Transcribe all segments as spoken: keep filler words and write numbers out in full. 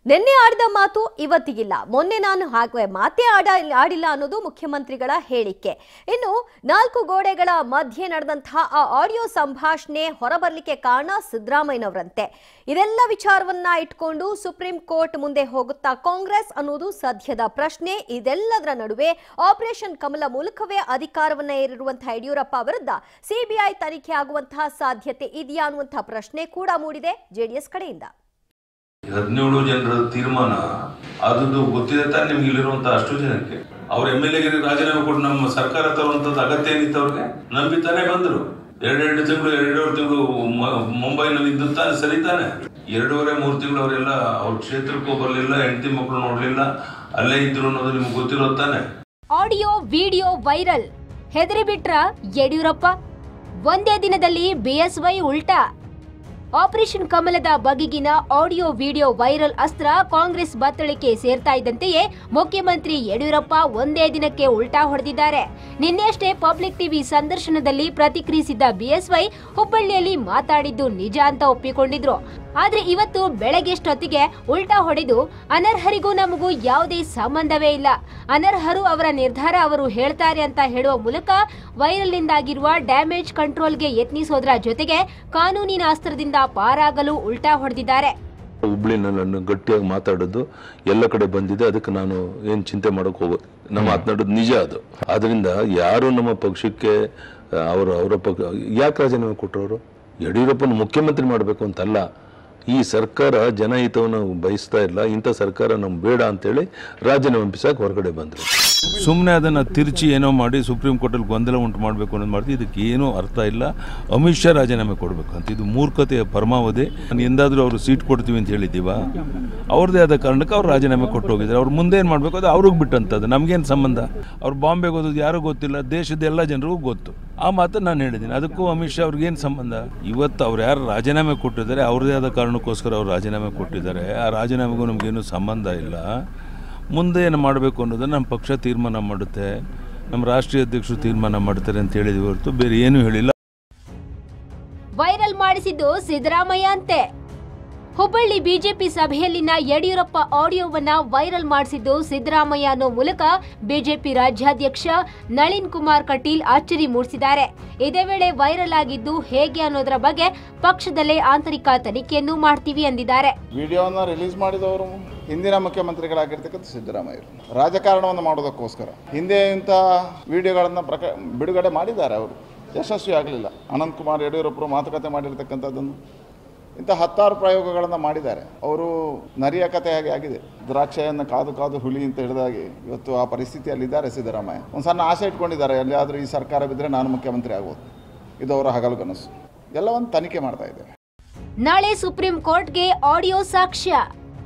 ನಿನ್ನೆ ಆಡಿದ ಮಾತು ಇವತ್ತಿಗಿಲ್ಲ. ಮೊನ್ನೆ ನಾನು ಹಾಗೆ ಮಾತೇ ಆಡ ಆಡಿಲ್ಲ ಅನ್ನೋದು ಮುಖ್ಯಮಂತ್ರಿಗಳ ಹೇಳಿಕೆ. ಇನ್ನು ನಾಲ್ಕು ಗೋಡೆಗಳ ಮಧ್ಯೆ ನಡೆದಂತಹ ಆ ಆಡಿಯೋ ಸಂಭಾಷಣೆ ಹೊರಬರಲಿಕ್ಕೆ ಕಾರಣ ಸಿದ್ದರಾಮಯ್ಯನವರಂತೆ. ಇದೆಲ್ಲ ವಿಚಾರವನ್ನ ಇಟ್ಕೊಂಡು ಸುಪ್ರೀಂ ಕೋರ್ಟ್ ಮುಂದೆ ಹೋಗುತ್ತಾ ಕಾಂಗ್ರೆಸ್ ಅನ್ನೋದು ಸದ್ಯದ ಪ್ರಶ್ನೆ. ಇದೆಲ್ಲದರ ನಡುವೆ ಆಪರೇಷನ್ ಕಮಲ ಮೂಲಕವೇ ಅಧಿಕಾರವನ್ನ ಏರಿರುವಂತಹ ಯಡಿಯೂರಪ್ಪ ವಿರುದ್ಧ ಸಿಬಿಐ ತನಿಖೆ ಆಗುವಂತಹ ಸಾಧ್ಯತೆ ಇದೆಯಾ ಅನ್ನುವಂತಹ ಪ್ರಶ್ನೆ ಕೂಡ ಮೂಡಿದೆ ಜೆಡಿಎಸ್ ಕಡೆಯಿಂದ. ಹದಿನೇಳು ಜನರ ತೀರ್ಮಾನ ಅದು ಗೊತ್ತಿದೆ ತಾನೆ ನಿಮ್ಗೆ ಇಲ್ಲಿರುವಂತ ಅಷ್ಟು ಜನಕ್ಕೆ. ಅವ್ರ ಎಂ ಎಲ್ ಎಗೆ ರಾಜೀನಾಮೆ ಕೊಟ್ಟು ನಮ್ಮ ಸರ್ಕಾರ ತರುವಂತದ್ದು ಅಗತ್ಯ ಏನಿತ್ತು ಅವ್ರಿಗೆ? ನಂಬಿತಾನೆ ಬಂದ್ರು. ಎರಡೆರಡು ತಿಂಗಳು ಎರಡೂವರೆ ತಿಂಗಳು ಮುಂಬೈನಲ್ಲಿ ಇದ್ದು ತಾನೆ ಸರಿ ತಾನೆ. ಎರಡೂವರೆ ಮೂರು ತಿಂಗಳು ಅವರೆಲ್ಲ ಅವ್ರ ಕ್ಷೇತ್ರಕ್ಕೂ ಬರಲಿಲ್ಲ, ಹೆಂಡತಿ ಮಕ್ಕಳು ನೋಡ್ಲಿಲ್ಲ, ಅಲ್ಲೇ ಇದ್ರು ಅನ್ನೋದು ನಿಮ್ಗೆ ಗೊತ್ತಿರೋ ತಾನೆ. ಆಡಿಯೋ ವಿಡಿಯೋ ವೈರಲ್, ಹೆದರಿ ಬಿಟ್ರ ಯಡಿಯೂರಪ್ಪ. ಒಂದೇ ದಿನದಲ್ಲಿ ಬಿಎಸ್ವೈ ಉಲ್ಟಾ. ಆಪರೇಷನ್ ಕಮಲದ ಬಗೆಗಿನ ಆಡಿಯೋ ವಿಡಿಯೋ ವೈರಲ್ ಅಸ್ತ್ರ ಕಾಂಗ್ರೆಸ್ ಬತ್ತಳಿಕೆ ಸೇರ್ತಾ ಇದ್ದಂತೆಯೇ ಮುಖ್ಯಮಂತ್ರಿ ಯಡಿಯೂರಪ್ಪ ಒಂದೇ ದಿನಕ್ಕೆ ಉಲ್ಟಾ ಹೊಡೆದಿದ್ದಾರೆ. ನಿನ್ನೆಯಷ್ಟೇ ಪಬ್ಲಿಕ್ ಟಿವಿ ಸಂದರ್ಶನದಲ್ಲಿ ಪ್ರತಿಕ್ರಿಯಿಸಿದ್ದ ಬಿಎಸ್ವೈ ಹುಬ್ಬಳ್ಳಿಯಲ್ಲಿ ಮಾತಾಡಿದ್ದು ನಿಜ ಅಂತ ಒಪ್ಪಿಕೊಂಡಿದ್ರು. ಆದ್ರೆ ಇವತ್ತು ಬೆಳಗ್ಗೆಷ್ಟೊತ್ತಿಗೆ ಉಲ್ಟಾ ಹೊಡೆದು ಅನರ್ಹರಿಗೂ ನಮಗೂ ಯಾವುದೇ ಸಂಬಂಧವೇ ಇಲ್ಲ, ಅನರ್ಹರು ಅವರ ನಿರ್ಧಾರ ಅವರು ಹೇಳ್ತಾರೆ ಅಂತ ಹೇಳುವ ಮೂಲಕ ವೈರಲ್ನಿಂದಾಗಿರುವ ಡ್ಯಾಮೇಜ್ ಕಂಟ್ರೋಲ್ಗೆ ಯತ್ನಿಸೋದ್ರ ಜೊತೆಗೆ ಕಾನೂನಿನ ಅಸ್ತ್ರದಿಂದ ಪಾರಾಗಲು ಉಲ್ಟಾ ಹೊಡೆದಿದ್ದಾರೆ. ಹುಬ್ಳಿನ ನಾನು ಗಟ್ಟಿಯಾಗಿ ಮಾತಾಡೋದು ಎಲ್ಲ ಕಡೆ ಬಂದಿದೆ, ಅದಕ್ಕೆ ನಾನು ಏನ್ ಚಿಂತೆ ಮಾಡಕ್ ಹೋಗೋದು, ನಾವು ಮಾತನಾಡೋದು ನಿಜ ಅದು. ಆದ್ರಿಂದ ಯಾರು ನಮ್ಮ ಪಕ್ಷಕ್ಕೆ ಅವರು ಅವರ ಪಕ್ಷ ಯಾಕೆ ರಾಜೀನಾಮೆ ಕೊಟ್ಟರು? ಯಡಿಯೂರಪ್ಪನ ಮುಖ್ಯಮಂತ್ರಿ ಮಾಡಬೇಕು ಅಂತಲ್ಲ, ಈ ಸರ್ಕಾರ ಜನಹಿತವನ್ನು ಬಯಸ್ತಾ ಇಲ್ಲ, ಇಂಥ ಸರ್ಕಾರ ನಮ್ಗೆ ಬೇಡ ಅಂತೇಳಿ ರಾಜೀನಾಮೆ ಬಿಸಾಕ್ ಹೊರಗಡೆ ಬಂದರು. ಸುಮ್ಮನೆ ಅದನ್ನು ತಿರುಚಿ ಏನೋ ಮಾಡಿ ಸುಪ್ರೀಂ ಕೋರ್ಟಲ್ಲಿ ಗೊಂದಲ ಉಂಟು ಮಾಡಬೇಕು ಅನ್ನೋದು ಮಾಡ್ತೀವಿ. ಇದಕ್ಕೆ ಏನೂ ಅರ್ಥ ಇಲ್ಲ. ಅಮಿತ್ ಶಾ ರಾಜೀನಾಮೆ ಕೊಡಬೇಕು ಅಂತ, ಇದು ಮೂರ್ಖತೆಯ ಪರಮಾವಧಿ. ನಾನು ಎಂದಾದರೂ ಅವರು ಸೀಟ್ ಕೊಡ್ತೀವಿ ಅಂತ ಹೇಳಿದ್ದೀವ? ಅವ್ರದ್ದೇ ಆದ ಕಾರಣಕ್ಕೆ ಅವ್ರು ರಾಜೀನಾಮೆ ಕೊಟ್ಟು ಹೋಗಿದ್ದಾರೆ. ಅವ್ರು ಮುಂದೆ ಏನು ಮಾಡಬೇಕು ಅದು ಅವ್ರಿಗೆ ಬಿಟ್ಟಂಥದ್ದು, ನಮಗೇನು ಸಂಬಂಧ? ಅವ್ರು ಬಾಂಬೆಗೆ ಹೋಗೋದು ಯಾರೂ ಗೊತ್ತಿಲ್ಲ, ದೇಶದ ಎಲ್ಲ ಜನರಿಗೂ ಗೊತ್ತು. ಆ ಮಾತನ್ನು ನಾನು ಹೇಳಿದ್ದೀನಿ. ಅದಕ್ಕೂ ಅಮಿತ್ ಶಾ ಅವ್ರಿಗೇನು ಸಂಬಂಧ? ಇವತ್ತು ಅವ್ರು ಯಾರು ರಾಜೀನಾಮೆ ಕೊಟ್ಟಿದ್ದಾರೆ ಅವ್ರದ್ದೇ ಆದ ಕಾರಣಕ್ಕೋಸ್ಕರ ಅವ್ರು ರಾಜೀನಾಮೆ ಕೊಟ್ಟಿದ್ದಾರೆ. ಆ ರಾಜೀನಾಮೆಗೂ ನಮಗೇನು ಸಂಬಂಧ ಇಲ್ಲ. ಮುಂದೆ ಏನು ಮಾಡಬೇಕು ಅನ್ನೋದನ್ನು ನಮ್ಮ ಪಕ್ಷ ತೀರ್ಮಾನ ಮಾಡುತ್ತೆ, ನಮ್ಮ ರಾಷ್ಟ್ರೀಯ ಅಧ್ಯಕ್ಷರು ತೀರ್ಮಾನ ಮಾಡ್ತಾರೆ ಅಂತ ಹೇಳಿದ್ವಿ ಹೊರತು ಬೇರೆ ಏನೂ ಹೇಳಿಲ್ಲ. ವೈರಲ್ ಮಾಡಿಸಿದ್ದು ಸಿದ್ದರಾಮಯ್ಯ ಅಂತೆ. ಹುಬ್ಬಳ್ಳಿ ಬಿಜೆಪಿ ಸಭೆಯಲ್ಲಿನ ಯಡಿಯೂರಪ್ಪ ಆಡಿಯೋವನ್ನ ವೈರಲ್ ಮಾಡಿಸಿದ್ದು ಸಿದ್ದರಾಮಯ್ಯ ಅನ್ನೋ ಮೂಲಕ ಬಿಜೆಪಿ ರಾಜ್ಯಾಧ್ಯಕ್ಷ ನಳಿನ್ ಕುಮಾರ್ ಕಟೀಲ್ ಅಚ್ಚರಿ ಮೂಡಿಸಿದ್ದಾರೆ. ಇದೇ ವೇಳೆ ವೈರಲ್ ಆಗಿದ್ದು ಹೇಗೆ ಅನ್ನೋದರ ಬಗ್ಗೆ ಪಕ್ಷದಲ್ಲೇ ಆಂತರಿಕ ತನಿಖೆಯನ್ನು ಮಾಡ್ತೀವಿ ಎಂದಿದ್ದಾರೆ. ವಿಡಿಯೋನ ರಿಲೀಸ್ ಮಾಡಿದವರು ಹಿಂದಿನ ಮುಖ್ಯಮಂತ್ರಿಗಳಾಗಿರ್ತಕ್ಕಂಥ ಸಿದ್ದರಾಮಯ್ಯ ರಾಜಕಾರಣವನ್ನು ಮಾಡೋದಕ್ಕೋಸ್ಕರ ಹಿಂದೆ ಇಂಥ ವಿಡಿಯೋಗಳನ್ನು ಪ್ರಕ ಬಿಡುಗಡೆ ಮಾಡಿದ್ದಾರೆ. ಅವರು ಯಶಸ್ವಿ ಆಗಲಿಲ್ಲ. ಅನಂತ್ ಕುಮಾರ್ ಯಡಿಯೂರಪ್ಪರು ಮಾತುಕತೆ ಮಾಡಿರ್ತಕ್ಕಂಥದ್ದನ್ನು ಇಂಥ ಹತ್ತಾರು ಪ್ರಯೋಗಗಳನ್ನು ಮಾಡಿದ್ದಾರೆ. ಅವರು ನರಿಯ ಕಥೆ ಹಾಗೆ ಆಗಿದೆ. ದ್ರಾಕ್ಷೆಯನ್ನು ಕಾದು ಕಾದು ಹುಲಿ ಅಂತ ಹೇಳಿದಾಗೆ ಇವತ್ತು ಆ ಪರಿಸ್ಥಿತಿಯಲ್ಲಿದ್ದಾರೆ ಸಿದ್ದರಾಮಯ್ಯ. ಒಂದು ಸಣ್ಣ ಆಸೆ ಇಟ್ಕೊಂಡಿದ್ದಾರೆ, ಎಲ್ಲಿಯಾದರೂ ಈ ಸರ್ಕಾರ ಬಿದ್ದರೆ ನಾನು ಮುಖ್ಯಮಂತ್ರಿ ಆಗೋದು, ಇದು ಅವರ ಹಗಲು ಕನಸು. ಎಲ್ಲವನ್ನು ತನಿಖೆ ಮಾಡ್ತಾ ಇದ್ದಾರೆ. ನಾಳೆ ಸುಪ್ರೀಂ ಕೋರ್ಟ್ಗೆ ಆಡಿಯೋ ಸಾಕ್ಷ್ಯ.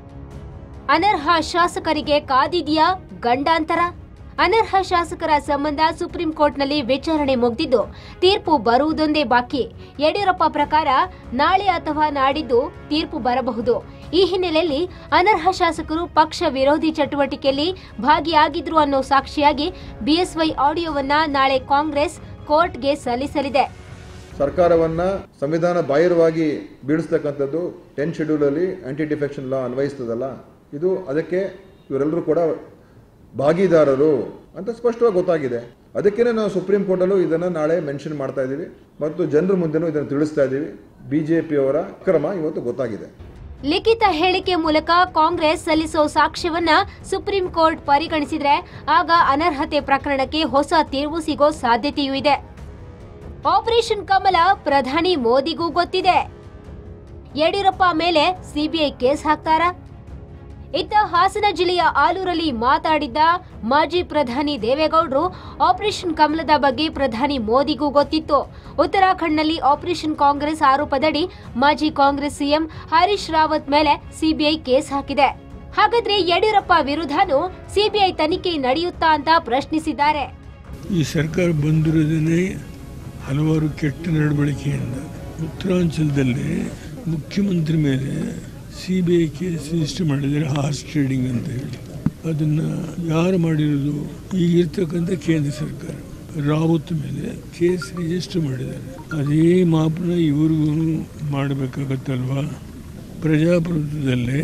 ಅನರ್ಹ ಶಾಸಕರಿಗೆ ಕಾದಿದೆಯಾ ಗಂಡಾಂತರ? ಅನರ್ಹ ಶಾಸಕರ ಸಂಬಂಧ ಸುಪ್ರೀಂ ಕೋರ್ಟ್ನಲ್ಲಿ ವಿಚಾರಣೆ ಮುಗಿದಿದ್ದು ತೀರ್ಪು ಬರುವುದೊಂದೇ ಬಾಕಿ. ಯಡಿಯೂರಪ್ಪ ಪ್ರಕಾರ ನಾಳೆ ಅಥವಾ ನಾಡಿದ್ದು ತೀರ್ಪು ಬರಬಹುದು. ಈ ಹಿನ್ನೆಲೆಯಲ್ಲಿ ಅನರ್ಹ ಶಾಸಕರು ಪಕ್ಷ ವಿರೋಧಿ ಚಟುವಟಿಕೆಯಲ್ಲಿ ಭಾಗಿಯಾಗಿದ್ರು ಅನ್ನೋ ಸಾಕ್ಷಿಯಾಗಿ ಬಿಎಸ್ವೈ ಆಡಿಯೋವನ್ನ ನಾಳೆ ಕಾಂಗ್ರೆಸ್ ಕೋರ್ಟ್ಗೆ ಸಲ್ಲಿಸಲಿದೆ. ಸರ್ಕಾರವನ್ನ ಸಂವಿಧಾನ ಬಾಹಿರವಾಗಿ ಬೀಳಿಸ್ತಕ್ಕಂಥದ್ದು ಟೆನ್ ಶೆಡ್ಯೂಲ್ ಅಲ್ಲಿ ಆಂಟಿ ಡಿಫೆಕ್ಷನ್ ಲಾ ಅನ್ವಯಿಸ್ತದಲ್ಲ, ಇದು ಅದಕ್ಕೆ ಇವರೆಲ್ಲರೂ ಕೂಡ ಭಾಗಿದಾರರು ಅಂತ ಸ್ಪಷ್ಟವಾಗಿ ಗೊತ್ತಾಗಿದೆ. ಅದಕ್ಕೇನೆ ನಾವು ಸುಪ್ರೀಂ ಕೋರ್ಟಲ್ಲೂ ಇದನ್ನು ನಾಳೆ ಮೆನ್ಷನ್ ಮಾಡ್ತಾ ಇದ್ದೀವಿ ಮತ್ತು ಜನರ ಮುಂದೆನೂ ಇದನ್ನು ತಿಳಿಸ್ತಾ ಇದ್ದೀವಿ. ಬಿಜೆಪಿಯವರ ಕ್ರಮ ಇವತ್ತು ಗೊತ್ತಾಗಿದೆ. ಲಿಖಿತ ಹೇಳಿಕೆ ಮೂಲಕ ಕಾಂಗ್ರೆಸ್ ಸಲ್ಲಿಸೋ ಸಾಕ್ಷ್ಯವನ್ನ ಸುಪ್ರೀಂ ಕೋರ್ಟ್ ಪರಿಗಣಿಸಿದ್ರೆ ಆಗ ಅನರ್ಹತೆ ಪ್ರಕರಣಕ್ಕೆ ಹೊಸ ತಿರುವು ಸಿಗೋ ಸಾಧ್ಯತೆಯೂ ಇದೆ. ಆಪರೇಷನ್ ಕಮಲ ಪ್ರಧಾನಿ ಮೋದಿಗೂ ಗೊತ್ತಿದೆ. ಯಡಿಯೂರಪ್ಪ ಮೇಲೆ ಸಿಬಿಐ ಕೇಸ್ ಹಾಕ್ತಾರಾ? ಇತ್ತ ಹಾಸನ ಜಿಲ್ಲೆಯ ಆಲೂರಲ್ಲಿ ಮಾತಾಡಿದ್ದ ಮಾಜಿ ಪ್ರಧಾನಿ ದೇವೇಗೌಡರು ಆಪರೇಷನ್ ಕಮಲದ ಬಗ್ಗೆ ಪ್ರಧಾನಿ ಮೋದಿಗೂ ಗೊತ್ತಿತ್ತು. ಉತ್ತರಾಖಂಡ್ನಲ್ಲಿ ಆಪರೇಷನ್ ಕಾಂಗ್ರೆಸ್ ಆರೋಪದಡಿ ಮಾಜಿ ಕಾಂಗ್ರೆಸ್ ಸಿಎಂ ಹರೀಶ್ ರಾವತ್ ಮೇಲೆ ಸಿಬಿಐ ಕೇಸ್ ಹಾಕಿದೆ. ಹಾಗಾದ್ರೆ ಯಡಿಯೂರಪ್ಪ ವಿರುದ್ಧನೂ ಸಿಬಿಐ ತನಿಖೆ ನಡೆಯುತ್ತಾ ಅಂತ ಪ್ರಶ್ನಿಸಿದ್ದಾರೆ. ಈ ಸರ್ಕಾರ ಬಂದಿರೋದೇ ಹಲವಾರು ಕೆಟ್ಟ ನಡವಳಿಕೆಯಿಂದ. ಉತ್ತರಾಂಚಲದಲ್ಲಿ ಮುಖ್ಯಮಂತ್ರಿ ಮೇಲೆ C B I case register ಮಾಡಿದರೆ ಹಾರ್ಸ್ ಟ್ರೇಡಿಂಗ್ ಅಂತ ಹೇಳಿ, ಅದನ್ನು ಯಾರು ಮಾಡಿರೋದು? ಈಗಿರ್ತಕ್ಕಂಥ ಕೇಂದ್ರ ಸರ್ಕಾರ ರಾವತ್ ಮೇಲೆ ಕೇಸ್ ರಿಜಿಸ್ಟರ್ ಮಾಡಿದ್ದಾರೆ. ಅದೇ ಮಾಪನ ಇವ್ರಿಗೂ ಮಾಡಬೇಕಾಗತ್ತಲ್ವ? ಪ್ರಜಾಪ್ರಭುತ್ವದಲ್ಲೇ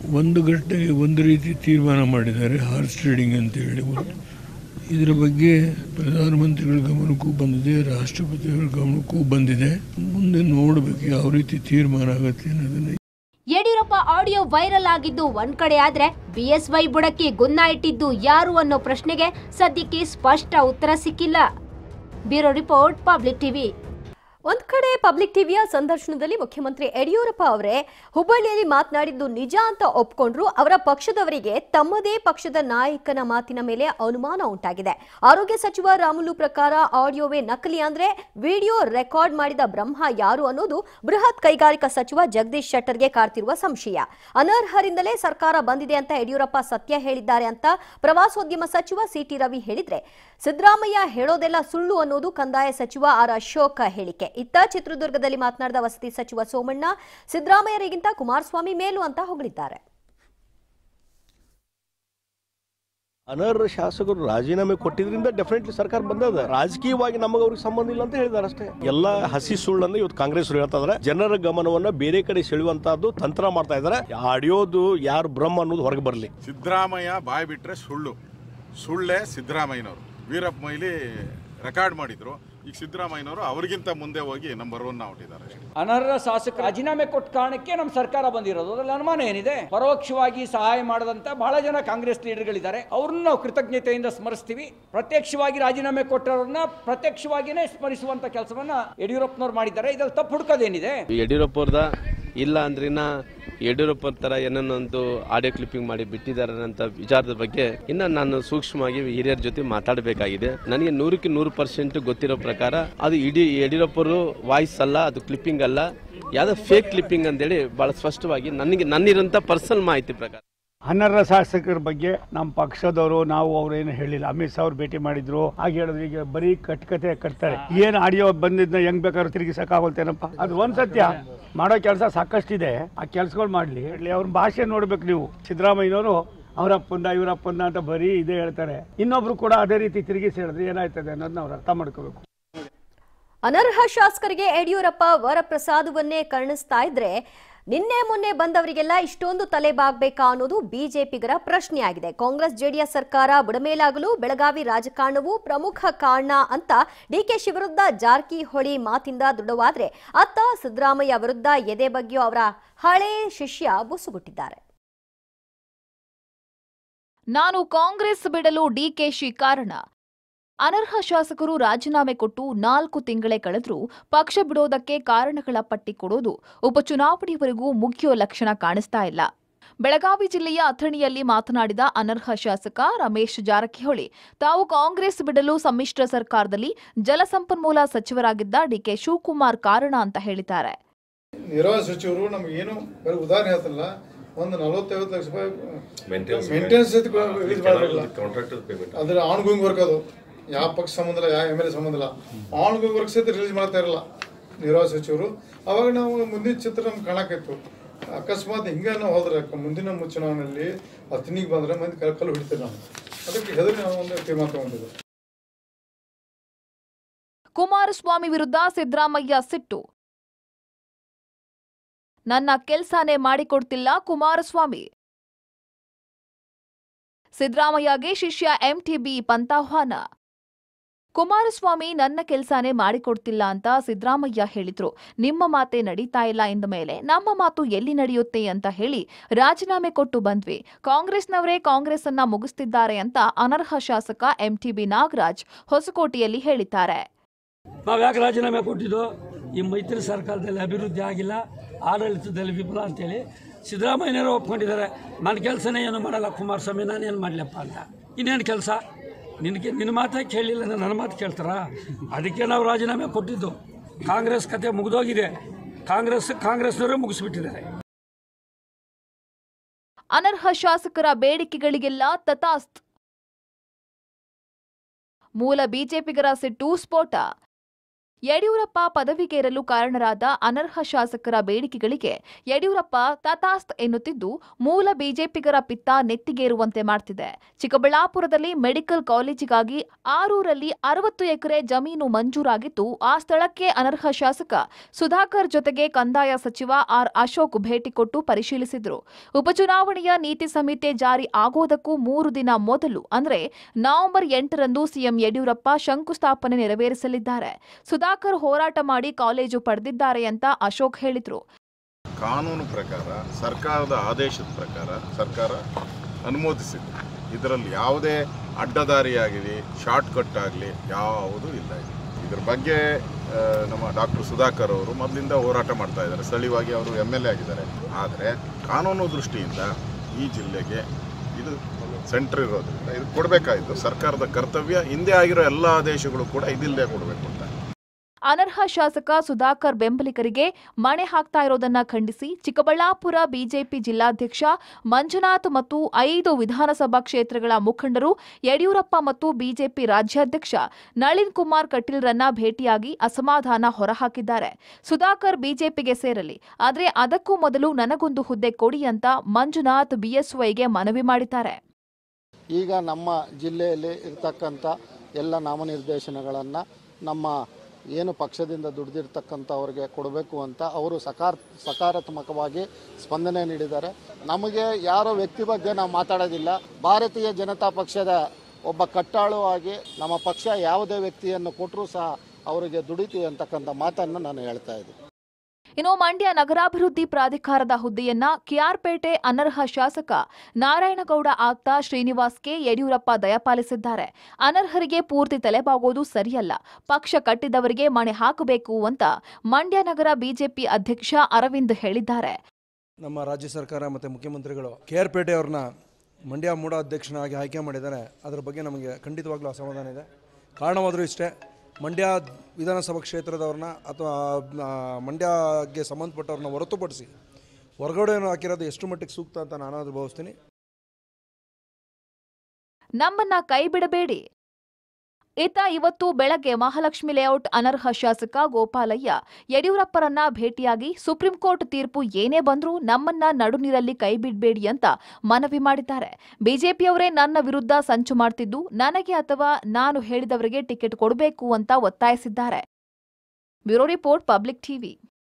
ಒಂದು ಗಂಟೆಗೆ ಒಂದು ರೀತಿ ತೀರ್ಮಾನ ಮಾಡಿದ್ದಾರೆ, ಹಾರ್ಸ್ ಟ್ರೇಡಿಂಗ್ ಅಂತ ಹೇಳಿ. ಇದರ ಬಗ್ಗೆ ಪ್ರಧಾನಮಂತ್ರಿಗಳ ಗಮನಕ್ಕೂ ಬಂದಿದೆ, ರಾಷ್ಟ್ರಪತಿಯವರ ಗಮನಕ್ಕೂ ಬಂದಿದೆ. ಮುಂದೆ ನೋಡಬೇಕು ಯಾವ ರೀತಿ ತೀರ್ಮಾನ ಆಗುತ್ತೆ ಅನ್ನೋದನ್ನ. ಯಡಿಯೂರಪ್ಪ ಆಡಿಯೋ ವೈರಲ್ ಆಗಿದ್ದು ಒಂದ್ ಕಡೆ ಆದ್ರೆ ಬಿಎಸ್ವೈ ಬುಡಕ್ಕೆ ಗುನ್ನ ಇಟ್ಟಿದ್ದು ಯಾರು ಅನ್ನೋ ಪ್ರಶ್ನೆಗೆ ಸದ್ಯಕ್ಕೆ ಸ್ಪಷ್ಟ ಉತ್ತರ ಸಿಕ್ಕಿಲ್ಲ. Bureau report, public TV. ಒಂದ್ ಕಡೆ ಪಬ್ಲಿಕ್ ಟಿವಿಯ ಸಂದರ್ಶನದಲ್ಲಿ ಮುಖ್ಯಮಂತ್ರಿ ಯಡಿಯೂರಪ್ಪ ಅವರೇ ಹುಬ್ಬಳ್ಳಿಯಲ್ಲಿ ಮಾತನಾಡಿದ್ದು ನಿಜ ಅಂತ ಒಪ್ಕೊಂಡ್ರು. ಅವರ ಪಕ್ಷದವರಿಗೆ ತಮ್ಮದೇ ಪಕ್ಷದ ನಾಯಕನ ಮಾತಿನ ಮೇಲೆ ಅನುಮಾನ ಉಂಟಾಗಿದೆ. ಆರೋಗ್ಯ ಸಚಿವ ರಾಮುಲು ಪ್ರಕಾರ ಆಡಿಯೋವೇ ನಕಲಿ ಅಂದ್ರೆ ವಿಡಿಯೋ ರೆಕಾರ್ಡ್ ಮಾಡಿದ ಬ್ರಹ್ಮ ಯಾರು ಅನ್ನೋದು ಬೃಹತ್ ಕೈಗಾರಿಕಾ ಸಚಿವ ಜಗದೀಶ್ ಶೆಟ್ಟರ್ಗೆ ಕಾಡ್ತಿರುವ ಸಂಶಯ. ಅನರ್ಹರಿಂದಲೇ ಸರ್ಕಾರ ಬಂದಿದೆ ಅಂತ ಯಡಿಯೂರಪ್ಪ ಸತ್ಯ ಹೇಳಿದ್ದಾರೆ ಅಂತ ಪ್ರವಾಸೋದ್ಯಮ ಸಚಿವ ಸಿಟಿ ರವಿ ಹೇಳಿದ್ರೆ, ಸಿದ್ದರಾಮಯ್ಯ ಹೇಳೋದೆಲ್ಲ ಸುಳ್ಳು ಅನ್ನೋದು ಕಂದಾಯ ಸಚಿವ ಆರ್ ಅಶೋಕ್ ಹೇಳಿಕೆ. ಇತ್ತ ಚಿತ್ರದುರ್ಗದಲ್ಲಿ ಮಾತನಾಡಿದ ವಸತಿ ಸಚಿವ ಸೋಮಣ್ಣ, ಸಿದ್ದರಾಮಯ್ಯರಿಗಿಂತ ಕುಮಾರಸ್ವಾಮಿ ಮೇಲು ಅಂತ ಹೊಗಳಿದ್ದಾರೆ. ಅನರ್ಹ ಶಾಸಕರು ರಾಜೀನಾಮೆ ಕೊಟ್ಟಿದ್ರಿಂದ ಡೆಫಿನೆಟ್ಲಿ ಸರ್ಕಾರ ಬಂದದ. ರಾಜಕೀಯವಾಗಿ ನಮಗೆ ಅವ್ರಿಗೆ ಸಂಬಂಧ ಇಲ್ಲ ಅಂತ ಹೇಳಿದಾರೆ ಅಷ್ಟೇ. ಎಲ್ಲ ಹಸಿ ಸುಳ್ಳು ಅಂದ್ರೆ ಇವತ್ತು ಕಾಂಗ್ರೆಸ್ ಹೇಳ್ತಾ ಇದಾರೆ. ಜನರ ಗಮನವನ್ನ ಬೇರೆ ಕಡೆ ಸೆಳೆಯುವಂತಹದ್ದು ತಂತ್ರ ಮಾಡ್ತಾ ಇದಾರೆ. ಆಡಿಯೋದು ಯಾರು ಬ್ರಹ್ಮ ಅನ್ನೋದು ಹೊರಗೆ ಬರಲಿ. ಸಿದ್ದರಾಮಯ್ಯ ಬಾಯ್ ಬಿಟ್ರೆ ಸುಳ್ಳು, ಸುಳ್ಳೇ ಸಿದ್ದರಾಮಯ್ಯನವರು. ವೀರಪ್ಪ ಮೊಯ್ಲಿ ರೆಕಾರ್ಡ್ ಮಾಡಿದ್ರು. ಈಗ ಸಿದ್ದರಾಮಯ್ಯನವರು ಅವರಿಗಿಂತ ಮುಂದೆ ಹೋಗಿ ನಂಬರ್ ಒನ್ ಹೊಟ್ಟಿದ್ದಾರೆ. ಅನರ್ಹ ಶಾಸಕ ರಾಜೀನಾಮೆ ಕೊಟ್ಟ ಕಾರಣಕ್ಕೆ ನಮ್ಮ ಸರ್ಕಾರ ಬಂದಿರೋದು, ಅದರಲ್ಲಿ ಅನುಮಾನ ಏನಿದೆ? ಪರೋಕ್ಷವಾಗಿ ಸಹಾಯ ಮಾಡದಂತ ಬಹಳ ಜನ ಕಾಂಗ್ರೆಸ್ ಲೀಡರ್ಗಳಿದ್ದಾರೆ, ಅವ್ರನ್ನ ನಾವು ಕೃತಜ್ಞತೆಯಿಂದ ಸ್ಮರಿಸ್ತೀವಿ. ಪ್ರತ್ಯಕ್ಷವಾಗಿ ರಾಜೀನಾಮೆ ಕೊಟ್ಟವ್ರನ್ನ ಪ್ರತ್ಯಕ್ಷವಾಗಿಯೇ ಸ್ಮರಿಸುವಂತ ಕೆಲಸವನ್ನ ಯಡಿಯೂರಪ್ಪನವ್ರು ಮಾಡಿದ್ದಾರೆ. ಇದ್ರಲ್ಲಿ ತಪ್ಪು ಹುಡುಕೋದೇನಿದೆ? ಯಡಿಯೂರಪ್ಪ ಅವ್ರದ ಇಲ್ಲ ಅಂದ್ರಿನ ಯಡಿಯೂರಪ್ಪ ತರ ಏನನ್ನೊಂದು ಆಡಿಯೋ ಕ್ಲಿಪ್ಪಿಂಗ್ ಮಾಡಿ ಬಿಟ್ಟಿದ್ದಾರೆ ಅಂತ ವಿಚಾರದ ಬಗ್ಗೆ ಇನ್ನ ನಾನು ಸೂಕ್ಷ್ಮವಾಗಿ ಹಿರಿಯರ ಜೊತೆ ಮಾತಾಡಬೇಕಾಗಿದೆ. ನನಗೆ ನೂರಕ್ಕೆ ನೂರು ಪರ್ಸೆಂಟ್ ಗೊತ್ತಿರೋ ಪ್ರಕಾರ ಅದು ಇಡೀ ಯಡಿಯೂರಪ್ಪರು ವಾಯ್ಸ್ ಅಲ್ಲ, ಅದು ಕ್ಲಿಪ್ಪಿಂಗ್ ಅಲ್ಲ, ಯಾವ್ದೋ ಫೇಕ್ ಕ್ಲಿಪ್ಪಿಂಗ್ ಅಂತೇಳಿ ಬಹಳ ಸ್ಪಷ್ಟವಾಗಿ ನನಗೆ ನನ್ನಿರಂತ ಪರ್ಸನಲ್ ಮಾಹಿತಿ ಪ್ರಕಾರ. ಅನರ್ಹ ಶಾಸಕರ ಬಗ್ಗೆ ನಮ್ಮ ಪಕ್ಷದವರು ನಾವು ಅವ್ರು ಏನು ಹೇಳಿಲ್ಲ. ಅಮಿತ್ ಶಾ ಅವ್ರು ಭೇಟಿ ಮಾಡಿದ್ರು, ಹಾಗೆ ಹೇಳಿದ್ರು. ಈಗ ಬರೀ ಕಟ್ಕತೆ ಕಟ್ತಾರೆ. ಏನು ಆಡಿಯೋ ಬಂದಿದ್ನ ಹೆಂಗ್ ಬೇಕಾದ್ರೂ ತಿರುಗಿಸಕ್ಕಾಗೋಲ್ತೇನಪ್ಪ? ಅದು ಒಂದ್ ಸತ್ಯ. ಮಾಡೋ ಕೆಲಸ ಸಾಕಷ್ಟಿದೆ, ಆ ಕೆಲಸಗಳು ಮಾಡ್ಲಿ. ಅವ್ರ ಭಾಷೆ ನೋಡ್ಬೇಕು ನೀವು. ಸಿದ್ದರಾಮಯ್ಯನವರು ಅವರಪ್ಪಂದ ಇವರಪ್ಪಂದ ಅಂತ ಬರೀ ಇದೇ ಹೇಳ್ತಾರೆ. ಇನ್ನೊಬ್ರು ಕೂಡ ಅದೇ ರೀತಿ ತಿರುಗಿಸಿ ಹೇಳಿದ್ರೆ ಏನಾಯ್ತದೆ ಅನ್ನೋದನ್ನ ಅವ್ರು ಅರ್ಥ ಮಾಡ್ಕೋಬೇಕು. ಅನರ್ಹ ಶಾಸಕರಿಗೆ ಯಡಿಯೂರಪ್ಪ ವರಪ್ರಸಾದವನ್ನೇ ಕರುಣಿಸ್ತಾ ಇದ್ರೆ ನಿನ್ನೆ ಮೊನ್ನೆ ಬಂದವರಿಗೆಲ್ಲ ಇಷ್ಟೊಂದು ತಲೆ ಬಾಗ್ಬೇಕಾ ಅನ್ನೋದು ಬಿಜೆಪಿಗರ ಪ್ರಶ್ನೆಯಾಗಿದೆ. ಕಾಂಗ್ರೆಸ್ ಜೆಡಿಎಸ್ ಸರ್ಕಾರ ಬುಡಮೇಲಾಗಲು ಬೆಳಗಾವಿ ರಾಜಕಾರಣವು ಪ್ರಮುಖ ಕಾರಣ ಅಂತ ಡಿಕೆಶಿ ವಿರುದ್ಧ ಜಾರಕಿಹೊಳಿ ಮಾತಿಂದ ದೃಢವಾದ್ರೆ, ಅತ್ತ ಸಿದ್ದರಾಮಯ್ಯ ವಿರುದ್ಧ ಎದೆ ಬಗ್ಗಿಯೋ ಅವರ ಹಳೆ ಶಿಷ್ಯ ಬುಸುಗುಟ್ಟಿದ್ದಾರೆ. ನಾನು ಕಾಂಗ್ರೆಸ್ ಬಿಡಲು ಡಿಕೆಶಿ ಕಾರಣ. ಅನರ್ಹ ಶಾಸಕರು ರಾಜೀನಾಮೆ ಕೊಟ್ಟು ನಾಲ್ಕು ತಿಂಗಳೇ ಕಳೆದರೂ ಪಕ್ಷ ಬಿಡೋದಕ್ಕೆ ಕಾರಣಗಳ ಪಟ್ಟಿ ಕೊಡೋದು ಉಪಚುನಾವಣೆಯವರೆಗೂ ಮುಗಿಯೋ ಲಕ್ಷಣ ಕಾಣಿಸ್ತಾ ಇಲ್ಲ. ಬೆಳಗಾವಿ ಜಿಲ್ಲೆಯ ಅಥಣಿಯಲ್ಲಿ ಮಾತನಾಡಿದ ಅನರ್ಹ ಶಾಸಕ ರಮೇಶ್ ಜಾರಕಿಹೊಳಿ, ತಾವು ಕಾಂಗ್ರೆಸ್ ಬಿಡಲು ಸಮ್ಮಿಶ್ರ ಸರ್ಕಾರದಲ್ಲಿ ಜಲಸಂಪನ್ಮೂಲ ಸಚಿವರಾಗಿದ್ದ ಡಿಕೆ ಶಿವಕುಮಾರ್ ಕಾರಣ ಅಂತ ಹೇಳಿದ್ದಾರೆ. ನಿರ್ವಾಹ ಸಚಿವರು ನಮ್ಗೆ ಏನು ಉದಾಹರಣೆ ಹೇಳ್ತಲ್ಲ, ಒಂದು ನಲವತ್ತೈವತ್ತು ಲಕ್ಷ ರೂಪಾಯಿ ಮೇಂಟೆನೆನ್ಸ್ ಅದ್ರ ಆನ್ ಗೋಯಿಂಗ್ ವರ್ಕ್. ಅದು ಯಾವ ಪಕ್ಷ ಸಂಬಂಧ ಇಲ್ಲ, ಯಾವ ಎಮ್ ಎಲ್ ಎ ಸಂಬಂಧ ಇಲ್ಲ. ಆನ್ ಗೋಯಿಂಗ್ ವರ್ಕ್ ಸಹಿತ ರಿಲೀಸ್ ಮಾಡ್ತಾ ಇರಲ್ಲ ನಿರ್ವಾಹ ಸಚಿವರು. ಅವಾಗ ನಾವು ಮುಂದಿನ ಚಿತ್ರ ನಮ್ಗೆ ಕಾಣಕ್ಕಿತ್ತು. ಅಕಸ್ಮಾತ್ ಹಿಂಗೆ ನಾವು ಹೋದ್ರೆ ಮುಂದಿನ ಚುನಾವಣೆಯಲ್ಲಿ ಅಥಣಿಗೆ ಬಂದ್ರೆ ಮಂದಿ ಕಲ್ಲು ಹಿಡಿತೀವಿ ನಾವು. ಅದಕ್ಕೆ ಹೆದರಿ ನಾವು ಒಂದು ತೀರ್ಮಾನ ತಗೊಂಡಿದ್ದೆ. ಕುಮಾರಸ್ವಾಮಿ ವಿರುದ್ಧ ಸಿದ್ದರಾಮಯ್ಯ ಸಿಟ್ಟು. ನನ್ನ ಕೆಲ್ಸಾನೇ ಮಾಡಿಕೊಡ್ತಿಲ್ಲ ಕುಮಾರಸ್ವಾಮಿ. ಸಿದ್ದರಾಮಯ್ಯಗೆ ಶಿಷ್ಯ ಎಂಟಿಬಿ ಪಂತಾಹ್ವಾನ. ಕುಮಾರಸ್ವಾಮಿ ನನ್ನ ಕೆಲ್ಸಾನೇ ಮಾಡಿಕೊಡ್ತಿಲ್ಲ ಅಂತ ಸಿದ್ದರಾಮಯ್ಯ ಹೇಳಿದ್ರು. ನಿಮ್ಮ ಮಾತೆ ನಡೀತಾ ಇಲ್ಲ ಎಂದ ಮೇಲೆ ನಮ್ಮ ಮಾತು ಎಲ್ಲಿ ನಡೆಯುತ್ತೆ ಅಂತ ಹೇಳಿ ರಾಜೀನಾಮೆ ಕೊಟ್ಟು ಬಂದ್ವಿ. ಕಾಂಗ್ರೆಸ್ನವರೇ ಕಾಂಗ್ರೆಸ್ ಅನ್ನ ಮುಗಿಸ್ತಿದ್ದಾರೆ ಅಂತ ಅನರ್ಹ ಶಾಸಕ ಎಂಟಿಬಿ ನಾಗರಾಜ್ ಹೊಸಕೋಟೆಯಲ್ಲಿ ಹೇಳಿದ್ದಾರೆ. ನಾವ್ಯಾಕೆ ರಾಜೀನಾಮೆ ಕೊಟ್ಟಿದ್ದು? ಈ ಮೈತ್ರಿ ಸರ್ಕಾರದಲ್ಲಿ ಅಭಿವೃದ್ಧಿ ಆಗಿಲ್ಲ, ಆಡಳಿತದಲ್ಲಿ ವಿಫಲ ಅಂತೇಳಿ ಸಿದ್ದರಾಮಯ್ಯನವರು ಒಪ್ಕೊಂಡಿದ್ದಾರೆ. ನನ್ನ ಕೆಲಸನೇ ಏನು ಮಾಡಲ್ಲ ಕುಮಾರಸ್ವಾಮಿ, ನಾನೇನು ಮಾಡಲಪ್ಪ ಅಂತ. ಇನ್ನೇನು ಕೆಲಸ? ನಿನಗೆ ನಿನ್ನ ಮಾತೇ ಕೇಳಲಿಲ್ಲ, ನನ್ನ ಮಾತು ಕೇಳ್ತಾರಾ? ಅದಕ್ಕೆ ನಾವು ರಾಜೀನಾಮೆ ಕೊಟ್ಟಿದ್ದು. ಕಾಂಗ್ರೆಸ್ ಕತೆ ಮುಗಿದೋಗಿದೆ. ಕಾಂಗ್ರೆಸ್ ಕಾಂಗ್ರೆಸ್ನವರೇ ಮುಗಿಸ್ಬಿಟ್ಟಿದ್ದಾರೆ. ಅನರ್ಹ ಶಾಸಕರ ಬೇಡಿಕೆಗಳಿಗೆಲ್ಲ ತಥಾಸ್ತ್. ಮೂಲ ಬಿಜೆಪಿಗರ ಸಿಟ್ಟು ಸ್ಫೋಟ. ಯಡಿಯೂರಪ್ಪ ಪದವಿಗೇರಲು ಕಾರಣರಾದ ಅನರ್ಹ ಶಾಸಕರ ಬೇಡಿಕೆಗಳಿಗೆ ಯಡಿಯೂರಪ್ಪ ತಥಾಸ್ತ್ ಎನ್ನುತ್ತಿದ್ದು ಮೂಲ ಬಿಜೆಪಿಗರ ಪಿತ್ತ ನೆತ್ತಿಗೇರುವಂತೆ ಮಾಡ್ತಿದೆ. ಚಿಕ್ಕಬಳ್ಳಾಪುರದಲ್ಲಿ ಮೆಡಿಕಲ್ ಕಾಲೇಜಿಗಾಗಿ ಆರೂರಲ್ಲಿ ಅರವತ್ತು ಎಕರೆ ಜಮೀನು ಮಂಜೂರಾಗಿದ್ದು, ಆ ಸ್ಥಳಕ್ಕೆ ಅನರ್ಹ ಶಾಸಕ ಸುಧಾಕರ್ ಜೊತೆಗೆ ಕಂದಾಯ ಸಚಿವ ಆರ್ ಅಶೋಕ್ ಭೇಟಿ ಕೊಟ್ಟು ಪರಿಶೀಲಿಸಿದ್ರು. ಉಪಚುನಾವಣೆಯ ನೀತಿ ಸಂಹಿತೆ ಜಾರಿ ಆಗೋದಕ್ಕೂ ಮೂರು ದಿನ ಮೊದಲು ಅಂದ್ರೆ ನವೆಂಬರ್ ಎಂಟರಂದು ಸಿಎಂ ಯಡಿಯೂರಪ್ಪ ಶಂಕುಸ್ಥಾಪನೆ ನೆರವೇರಿಸಲಿದ್ದಾರೆ. ಸುಧಾಕರ್ ಹೋರಾಟ ಮಾಡಿ ಕಾಲೇಜು ಪಡೆದಿದ್ದಾರೆ ಅಂತ ಅಶೋಕ್ ಹೇಳಿದ್ರು. ಕಾನೂನು ಪ್ರಕಾರ ಸರ್ಕಾರದ ಆದೇಶದ ಪ್ರಕಾರ ಸರ್ಕಾರ ಅನುಮೋದಿಸಿದೆ. ಇದರಲ್ಲಿ ಯಾವುದೇ ಅಡ್ಡದಾರಿಯಾಗಲಿ ಶಾರ್ಟ್ ಕಟ್ ಆಗಲಿ ಯಾವುದೂ ಇಲ್ಲ. ಇದ್ರ ಬಗ್ಗೆ ನಮ್ಮ ಡಾಕ್ಟರ್ ಸುಧಾಕರ್ ಅವರು ಮೊದಲಿಂದ ಹೋರಾಟ ಮಾಡ್ತಾ ಇದ್ದಾರೆ. ಸ್ಥಳೀಯವಾಗಿ ಅವರು ಎಮ್ ಎಲ್ ಎ ಆಗಿದ್ದಾರೆ. ಆದರೆ ಕಾನೂನು ದೃಷ್ಟಿಯಿಂದ ಈ ಜಿಲ್ಲೆಗೆ ಇದು ಸೆಂಟರ್ ಇರೋದ್ರಿಂದ ಇದು ಕೊಡಬೇಕಾಯಿತು. ಸರ್ಕಾರದ ಕರ್ತವ್ಯ. ಹಿಂದೆ ಆಗಿರೋ ಎಲ್ಲ ಆದೇಶಗಳು ಕೂಡ ಇದಿಲ್ಲದೆ ಕೊಡಬೇಕು ಅಂತ. ಅನರ್ಹ ಶಾಸಕ ಸುಧಾಕರ್ ಬೆಂಬಲಿಗರಿಗೆ ಮಣೆ ಹಾಕ್ತಾ ಇರೋದನ್ನ ಖಂಡಿಸಿ ಚಿಕ್ಕಬಳ್ಳಾಪುರ ಬಿಜೆಪಿ ಜಿಲ್ಲಾಧ್ಯಕ್ಷ ಮಂಜುನಾಥ್ ಮತ್ತು ಐದು ವಿಧಾನಸಭಾ ಕ್ಷೇತ್ರಗಳ ಮುಖಂಡರು ಯಡಿಯೂರಪ್ಪ ಮತ್ತು ಬಿಜೆಪಿ ರಾಜ್ಯಾಧ್ಯಕ್ಷ ನಳಿನ್ ಕುಮಾರ್ ಕಟೀಲ್ರನ್ನ ಭೇಟಿಯಾಗಿ ಅಸಮಾಧಾನ ಹೊರಹಾಕಿದ್ದಾರೆ. ಸುಧಾಕರ್ ಬಿಜೆಪಿಗೆ ಸೇರಲಿ, ಆದರೆ ಅದಕ್ಕೂ ಮೊದಲು ನನಗೊಂದು ಹುದ್ದೆ ಕೊಡಿ ಅಂತ ಮಂಜುನಾಥ್ ಬಿಎಸ್ವೈಗೆ ಮನವಿ ಮಾಡಿದ್ದಾರೆ. ಈಗ ನಮ್ಮ ಜಿಲ್ಲೆಯಲ್ಲಿ ಇರತಕ್ಕಂಥ ಎಲ್ಲ ನಾಮನಿರ್ದೇಶನಗಳನ್ನು ನಮ್ಮ ಏನು ಪಕ್ಷದಿಂದ ದುಡಿದಿರ್ತಕ್ಕಂಥವ್ರಿಗೆ ಕೊಡಬೇಕು ಅಂತ ಅವರು ಸಕಾರ ಸಕಾರಾತ್ಮಕವಾಗಿ ಸ್ಪಂದನೆ ನೀಡಿದ್ದಾರೆ. ನಮಗೆ ಯಾರೋ ವ್ಯಕ್ತಿ ಬಗ್ಗೆ ನಾವು ಮಾತಾಡೋದಿಲ್ಲ. ಭಾರತೀಯ ಜನತಾ ಪಕ್ಷದ ಒಬ್ಬ ಕಟ್ಟಾಳು ಆಗಿ ನಮ್ಮ ಪಕ್ಷ ಯಾವುದೇ ವ್ಯಕ್ತಿಯನ್ನು ಕೊಟ್ಟರೂ ಸಹ ಅವರಿಗೆ ದುಡಿತೀವಿ ಅಂತಕ್ಕಂಥ ಮಾತನ್ನು ನಾನು ಹೇಳ್ತಾ ಇದ್ದೀನಿ. ಇನ್ನು ಮಂಡ್ಯ ನಗರಾಭಿವೃದ್ಧಿ ಪ್ರಾಧಿಕಾರದ ಹುದ್ದೆಯನ್ನ ಕೆಆರ್ಪೇಟೆ ಅನರ್ಹ ಶಾಸಕ ನಾರಾಯಣಗೌಡ ಆಪ್ತ ಶ್ರೀನಿವಾಸ್ಗೆ ಯಡಿಯೂರಪ್ಪ ದಯಪಾಲಿಸಿದ್ದಾರೆ. ಅನರ್ಹರಿಗೆ ಪೂರ್ತಿ ತಲೆಬಾಗೋದು ಸರಿಯಲ್ಲ, ಪಕ್ಷ ಕಟ್ಟಿದವರಿಗೆ ಮಣೆ ಹಾಕಬೇಕು ಅಂತ ಮಂಡ್ಯ ನಗರ ಬಿಜೆಪಿ ಅಧ್ಯಕ್ಷ ಅರವಿಂದ್ ಹೇಳಿದ್ದಾರೆ. ನಮ್ಮ ರಾಜ್ಯ ಸರ್ಕಾರ ಮತ್ತು ಮುಖ್ಯಮಂತ್ರಿಗಳು ಕೆಆರ್ಪೇಟೆ ಅವ್ರನ್ನ ಮಂಡ್ಯ ಮೂಡ ಅಧ್ಯಕ್ಷನಾಗಿ ಆಯ್ಕೆ ಮಾಡಿದ್ದಾರೆ. ಅದರ ಬಗ್ಗೆ ನಮಗೆ ಖಂಡಿತವಾಗ್ಲೂ ಅಸಮಾಧಾನ ಇದೆ. ಕಾರಣವಾದರೂ ಇಷ್ಟೇ, ಮಂಡ್ಯ ವಿಧಾನಸಭಾ ಕ್ಷೇತ್ರದವ್ರನ್ನ ಅಥವಾ ಮಂಡ್ಯಗೆ ಸಂಬಂಧಪಟ್ಟವ್ರನ್ನ ಹೊರತುಪಡಿಸಿ ಹೊರಗಡೆಯನ್ನು ಹಾಕಿರೋದು ಎಷ್ಟು ಮಟ್ಟಿಗೆ ಸೂಕ್ತ ಅಂತ ನಾನಾದರೂ ಭಾವಿಸ್ತೀನಿ. ನಮ್ಮನ್ನ ಕೈ ಬಿಡಬೇಡಿ. ಇತ್ತ ಇವತ್ತು ಬೆಳಗ್ಗೆ ಮಹಾಲಕ್ಷ್ಮಿ ಲೇಔಟ್ ಅನರ್ಹ ಶಾಸಕ ಗೋಪಾಲಯ್ಯ ಯಡಿಯೂರಪ್ಪರನ್ನ ಭೇಟಿಯಾಗಿ ಸುಪ್ರೀಂ ಕೋರ್ಟ್ ತೀರ್ಪು ಏನೇ ಬಂದ್ರೂ ನಮ್ಮನ್ನ ನಡುನೀರಲ್ಲಿ ಕೈ ಬಿಡಬೇಡಿ ಅಂತ ಮನವಿ ಮಾಡಿದ್ದಾರೆ. ಬಿಜೆಪಿಯವರೇ ನನ್ನ ವಿರುದ್ಧ ಸಂಚು ಮಾಡ್ತಿದ್ದು ನನಗೆ ಅಥವಾ ನಾನು ಹೇಳಿದವರಿಗೆ ಟಿಕೆಟ್ ಕೊಡಬೇಕು ಅಂತ ಒತ್ತಾಯಿಸಿದ್ದಾರೆ. Bureau report, public TV.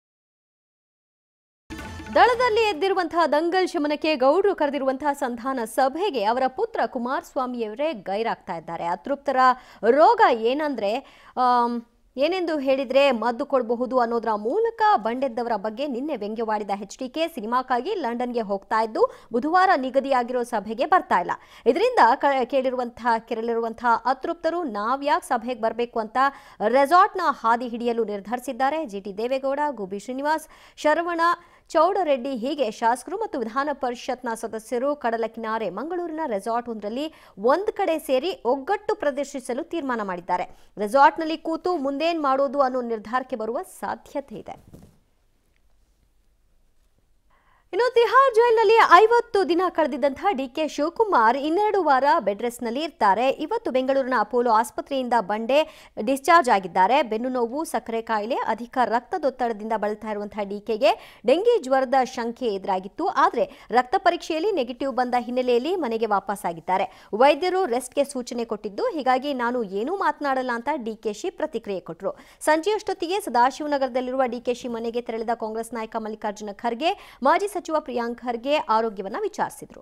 ದಳದಲ್ಲಿ ಎದ್ದಿರುವಂತಹ ದಂಗಲ್ ಶಮನಕ್ಕೆ ಗೌಡ್ರು ಕರೆದಿರುವಂತಹ ಸಂಧಾನ ಸಭೆಗೆ ಅವರ ಪುತ್ರ ಕುಮಾರಸ್ವಾಮಿಯವರೇ ಗೈರಾಗ್ತಾ ಇದ್ದಾರೆ. ಅತೃಪ್ತರ ರೋಗ ಏನಂದ್ರೆ ಏನೆಂದು ಹೇಳಿದ್ರೆ ಮದ್ದು ಕೊಡಬಹುದು ಅನ್ನೋದರ ಮೂಲಕ ಬಂಡೆದ್ದವರ ಬಗ್ಗೆ ನಿನ್ನೆ ವ್ಯಂಗ್ಯವಾಡಿದ ಎಚ್ಡಿಕೆ ಸಿನಿಮಾಕ್ಕಾಗಿ ಲಂಡನ್ಗೆ ಹೋಗ್ತಾ ಇದ್ದು ಬುಧವಾರ ನಿಗದಿಯಾಗಿರೋ ಸಭೆಗೆ ಬರ್ತಾ ಇಲ್ಲ. ಇದರಿಂದ ಕೇಳಿರುವಂತಹ ಕೆರಳಿರುವಂತಹ ಅತೃಪ್ತರು ನಾವ್ಯಾಕೆ ಸಭೆಗೆ ಬರಬೇಕು ಅಂತ ರೆಸಾರ್ಟ್ನ ಹಾದಿ ಹಿಡಿಯಲು ನಿರ್ಧರಿಸಿದ್ದಾರೆ. ಜಿಟಿ ದೇವೇಗೌಡ, ಗುಬಿ ಶ್ರೀನಿವಾಸ್, ಶರವಣ ಚೌಡರೆಡ್ಡಿ ಹೀಗೆ ಶಾಸಕರು ಮತ್ತು ವಿಧಾನ ಪರಿಷತ್ನ ಸದಸ್ಯರು ಕಡಲ ಕಿನಾರೆ ಮಂಗಳೂರಿನ ರೆಸಾರ್ಟ್ ಒಂದರಲ್ಲಿ ಒಂದು ಕಡೆ ಸೇರಿ ಒಗ್ಗಟ್ಟು ಪ್ರದರ್ಶಿಸಲು ತೀರ್ಮಾನ ಮಾಡಿದ್ದಾರೆ. ರೆಸಾರ್ಟ್ನಲ್ಲಿ ಕೂತು ಮುಂದೇನ್ ಮಾಡೋದು ಅನ್ನೋ ನಿರ್ಧಾರಕ್ಕೆ ಬರುವ ಸಾಧ್ಯತೆ ಇದೆ. ಇನ್ನು ತಿಹಾರ್ ಜೈಲಿನಲ್ಲಿ ಐವತ್ತು ದಿನ ಕಳೆದಿದ್ದಂತಹ ಡಿಕೆ ಶಿವಕುಮಾರ್ ಇನ್ನೆರಡು ವಾರ ಬೆಡ್ ರೆಸ್ಟ್ ನಲ್ಲಿ ಇರ್ತಾರೆ. ಇವತ್ತು ಬೆಂಗಳೂರಿನ ಅಪೋಲೋ ಆಸ್ಪತ್ರೆಯಿಂದ ಬಂಡೆ ಡಿಸ್ಚಾರ್ಜ್ ಆಗಿದ್ದಾರೆ. ಬೆನ್ನು ನೋವು, ಸಕ್ಕರೆ ಕಾಯಿಲೆ, ಅಧಿಕ ರಕ್ತದೊತ್ತಡದಿಂದ ಬಳಲ್ತಾ ಇರುವಂತಹ ಡಿಕೆಗೆ ಡೆಂಗಿ ಜ್ವರದ ಶಂಕೆ ಎದುರಾಗಿತ್ತು. ಆದರೆ ರಕ್ತ ಪರೀಕ್ಷೆಯಲ್ಲಿ ನೆಗೆಟಿವ್ ಬಂದ ಹಿನ್ನೆಲೆಯಲ್ಲಿ ಮನೆಗೆ ವಾಪಸ್ ಆಗಿದ್ದಾರೆ. ವೈದ್ಯರು ರೆಸ್ಟ್ಗೆ ಸೂಚನೆ ಕೊಟ್ಟಿದ್ದು, ಹೀಗಾಗಿ ನಾನು ಏನೂ ಮಾತನಾಡಲ್ಲ ಅಂತ ಡಿಕೆಶಿ ಪ್ರತಿಕ್ರಿಯೆ ಕೊಟ್ಟರು. ಸಂಜೆಯಷ್ಟೊತ್ತಿಗೆ ಸದಾಶಿವನಗರದಲ್ಲಿರುವ ಡಿಕೆಶಿ ಮನೆಗೆ ತೆರಳಿದ ಕಾಂಗ್ರೆಸ್ ನಾಯಕ ಮಲ್ಲಿಕಾರ್ಜುನ ಖರ್ಗೆ, ಮಾಜಿ ಸಚಿವ ಪ್ರಿಯಾಂಕ್ ಖರ್ಗೆ ಆರೋಗ್ಯವನ್ನ ವಿಚಾರಿಸಿದರು.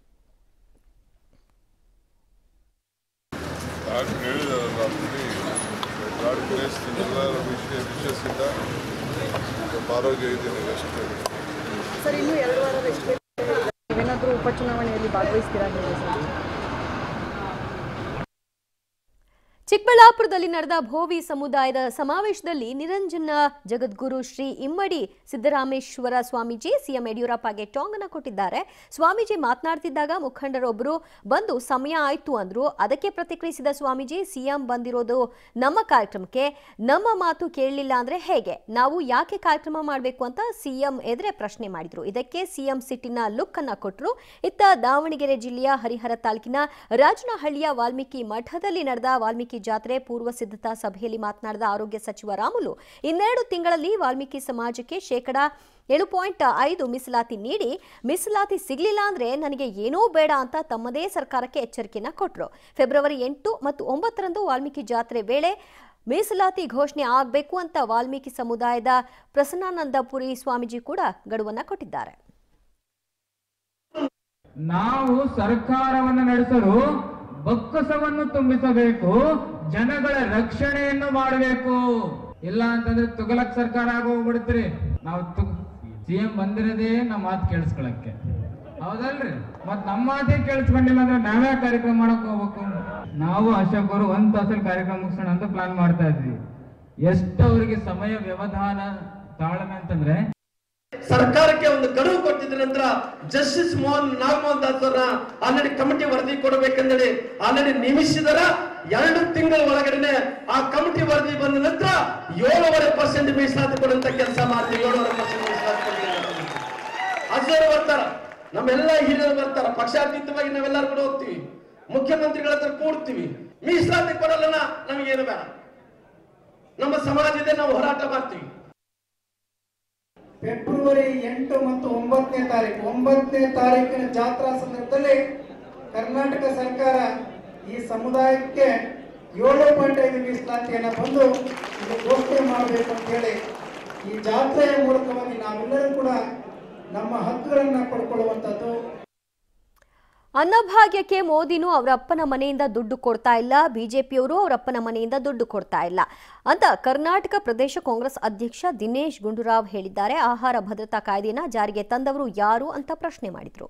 ಸರ್, ಇನ್ನು ಎರಡು ವಾರ ರೆಸ್ಟ್ ಏನಾದರೂ ಉಪಚುನಾವಣೆಯಲ್ಲಿ ಭಾಗವಹಿಸ್ತೀರಾ? ಚಿಕ್ಕಬಳ್ಳಾಪುರದಲ್ಲಿ ನಡೆದ ಭೋವಿ ಸಮುದಾಯದ ಸಮಾವೇಶದಲ್ಲಿ ನಿರಂಜನ ಜಗದ್ಗುರು ಶ್ರೀ ಇಮ್ಮಡಿ ಸಿದ್ದರಾಮೇಶ್ವರ ಸ್ವಾಮೀಜಿ ಸಿಎಂ ಯಡಿಯೂರಪ್ಪಗೆ ಟಾಂಗನ ಕೊಟ್ಟಿದ್ದಾರೆ. ಸ್ವಾಮೀಜಿ ಮಾತನಾಡ್ತಿದ್ದಾಗ ಮುಖಂಡರೊಬ್ಬರು ಬಂದು ಸಮಯ ಆಯ್ತು ಅಂದ್ರು. ಅದಕ್ಕೆ ಪ್ರತಿಕ್ರಿಯಿಸಿದ ಸ್ವಾಮೀಜಿ, ಸಿಎಂ ಬಂದಿರೋದು ನಮ್ಮ ಕಾರ್ಯಕ್ರಮಕ್ಕೆ, ನಮ್ಮ ಮಾತು ಕೇಳಲಿಲ್ಲ ಅಂದ್ರೆ ಹೇಗೆ, ನಾವು ಯಾಕೆ ಕಾರ್ಯಕ್ರಮ ಮಾಡಬೇಕು ಅಂತ ಸಿಎಂ ಎದುರೇ ಪ್ರಶ್ನೆ ಮಾಡಿದ್ರು. ಇದಕ್ಕೆ ಸಿಎಂ ಸಿಟ್ಟಿನ ಲುಕ್ ಅನ್ನ ಕೊಟ್ಟರು. ಇತ್ತ ದಾವಣಗೆರೆ ಜಿಲ್ಲೆಯ ಹರಿಹರ ತಾಲೂಕಿನ ರಾಜನಹಳ್ಳಿಯ ವಾಲ್ಮೀಕಿ ಮಠದಲ್ಲಿ ನಡೆದ ವಾಲ್ಮೀಕಿ ಜಾತ್ರೆ ಪೂರ್ವ ಸಿದ್ಧತಾ ಸಭೆಯಲ್ಲಿ ಮಾತನಾಡಿದ ಆರೋಗ್ಯ ಸಚಿವ ರಾಮುಲು ಇನ್ನೆರಡು ತಿಂಗಳಲ್ಲಿ ವಾಲ್ಮೀಕಿ ಸಮಾಜಕ್ಕೆ ಶೇಕಡಾ ಏಳು ಪಾಯಿಂಟ್ ಐದು ಮೀಸಲಾತಿ ನೀಡಿ ಮೀಸಲಾತಿ ಸಿಗಲಿಲ್ಲ ಅಂದ್ರೆ ನನಗೆ ಏನೂ ಬೇಡ ಅಂತ ತಮ್ಮದೇ ಸರ್ಕಾರಕ್ಕೆ ಎಚ್ಚರಿಕೆಯನ್ನ ಕೊಟ್ಟರು. ಫೆಬ್ರವರಿ ಎಂಟು ಮತ್ತು ಒಂಬತ್ತರಂದು ವಾಲ್ಮೀಕಿ ಜಾತ್ರೆ ವೇಳೆ ಮೀಸಲಾತಿ ಘೋಷಣೆ ಆಗಬೇಕು ಅಂತ ವಾಲ್ಮೀಕಿ ಸಮುದಾಯದ ಪ್ರಸನ್ನಾನಂದಪುರಿ ಸ್ವಾಮೀಜಿ ಕೂಡ ಗಡುವನ್ನ ಕೊಟ್ಟಿದ್ದಾರೆ. ನಾವು ಸರ್ಕಾರವನ್ನು ನಡೆಸಲು ಬೊಕ್ಕಸವನ್ನು ತುಂಬಿಸಬೇಕು, ಜನಗಳ ರಕ್ಷಣೆಯನ್ನು ಮಾಡಬೇಕು. ಇಲ್ಲ ಅಂತಂದ್ರೆ ತುಗಲಕ್ ಸರ್ಕಾರ ಆಗೋಗ್ಬಿಡ್ತೀರಿ. ನಾವು ಸಿಎಂ ಬಂದಿರೋದೇ ನಮ್ಮ ಮಾತು ಕೇಳಿಸ್ಕೊಳಕ್ಕೆ, ಹೌದಲ್ರಿ? ಮತ್ ನಮ್ಮ ಮಾತೇ ಕೇಳಿಸ್ಕೊಂಡಿಲ್ಲ ಅಂದ್ರೆ ನಾವೇ ಕಾರ್ಯಕ್ರಮ ಮಾಡಕ್ ಹೋಗ್ಬೇಕು. ನಾವು ಅಶೋಕರು ಒಂದ್ ತಾಸಲ್ಲಿ ಕಾರ್ಯಕ್ರಮ ಮುಗಿಸೋಣ ಅಂತ ಪ್ಲಾನ್ ಮಾಡ್ತಾ ಇದ್ವಿ. ಎಷ್ಟು ಅವರಿಗೆ ಸಮಯ ವ್ಯವಧಾನ ತಾಳ್ಮೆ ಅಂತಂದ್ರೆ ಸರ್ಕಾರಕ್ಕೆ ಒಂದು ಗಡುವು ಕೊಟ್ಟಿದ ನಂತರ ಜಸ್ಟಿಸ್ ಮೋಹನ್ ನಾಗಮೋಹನ್ ದಾಸ್ ಅವರ ಆಲ್ರೆಡಿ ಕಮಿಟಿ ವರದಿ ಕೊಡಬೇಕಂದೇಳಿ ಆಲ್ರೆಡಿ ನೇಮಿಸಿದಾರ. ಎರಡು ತಿಂಗಳ ಒಳಗಡೆ ಆ ಕಮಿಟಿ ವರದಿ ಬಂದ ನಂತರ ಏಳುವರೆ ಪರ್ಸೆಂಟ್ ಮೀಸಲಾತಿ ಕೊಡುವಂತ ಕೆಲಸ ಮಾಡ್ತೀವಿ. ಏಳುವರೆ ಪರ್ಸೆಂಟ್ ಮೀಸಲಾತಿ ಕೊಡ್ತೀವಿ. ಅಜ್ಜರು ಬರ್ತಾರ, ನಮ್ಮೆಲ್ಲ ಹಿರಿಯರು ಬರ್ತಾರ, ಪಕ್ಷಾತೀತವಾಗಿ ನಾವೆಲ್ಲರೂ ಕೂಡ ಹೋಗ್ತೀವಿ, ಮುಖ್ಯಮಂತ್ರಿಗಳ ಹತ್ರ ಕೂಡ್ತೀವಿ. ಮೀಸಲಾತಿ ಕೊಡಲ್ಲ ನಮಗೇನು ಬೇಡ, ನಮ್ಮ ಸಮಾಜ ಇದೆ, ನಾವು ಹೋರಾಟ ಮಾಡ್ತೀವಿ. ಫೆಬ್ರವರಿ ಎಂಟು ಮತ್ತು ಒಂಬತ್ತನೇ ತಾರೀಕು ಒಂಬತ್ತನೇ ತಾರೀಕಿನ ಜಾತ್ರಾ ಸಂದರ್ಭದಲ್ಲಿ ಕರ್ನಾಟಕ ಸರ್ಕಾರ ಈ ಸಮುದಾಯಕ್ಕೆ ಏಳು ಪಾಯಿಂಟ್ ಐದು ಮೀಸಲಾತಿಯನ್ನು ಬಂದು ಇದು ಘೋಷಣೆ ಮಾಡಬೇಕು ಅಂತ ಹೇಳಿ ಈ ಜಾತ್ರೆಯ ಮೂಲಕವಾಗಿ ನಾವೆಲ್ಲರೂ ಕೂಡ ನಮ್ಮ ಹಕ್ಕುಗಳನ್ನು ಪಡ್ಕೊಳ್ಳುವಂಥದ್ದು. ಅನ್ನಭಾಗ್ಯಕ್ಕೆ ಮೋದಿನೂ ಅವರ ಅಪ್ಪನ ಮನೆಯಿಂದ ದುಡ್ಡು ಕೊಡ್ತಾ ಇಲ್ಲ, ಬಿಜೆಪಿಯವರು ಅವರಪ್ಪನ ಮನೆಯಿಂದ ದುಡ್ಡು ಕೊಡ್ತಾ ಇಲ್ಲ ಅಂತ ಕರ್ನಾಟಕ ಪ್ರದೇಶ ಕಾಂಗ್ರೆಸ್ ಅಧ್ಯಕ್ಷ ದಿನೇಶ್ ಗುಂಡೂರಾವ್ ಹೇಳಿದ್ದಾರೆ. ಆಹಾರ ಭದ್ರತಾ ಕಾಯ್ದೆಯನ್ನ ಜಾರಿಗೆ ತಂದವರು ಯಾರು ಅಂತ ಪ್ರಶ್ನೆ ಮಾಡಿದ್ರು.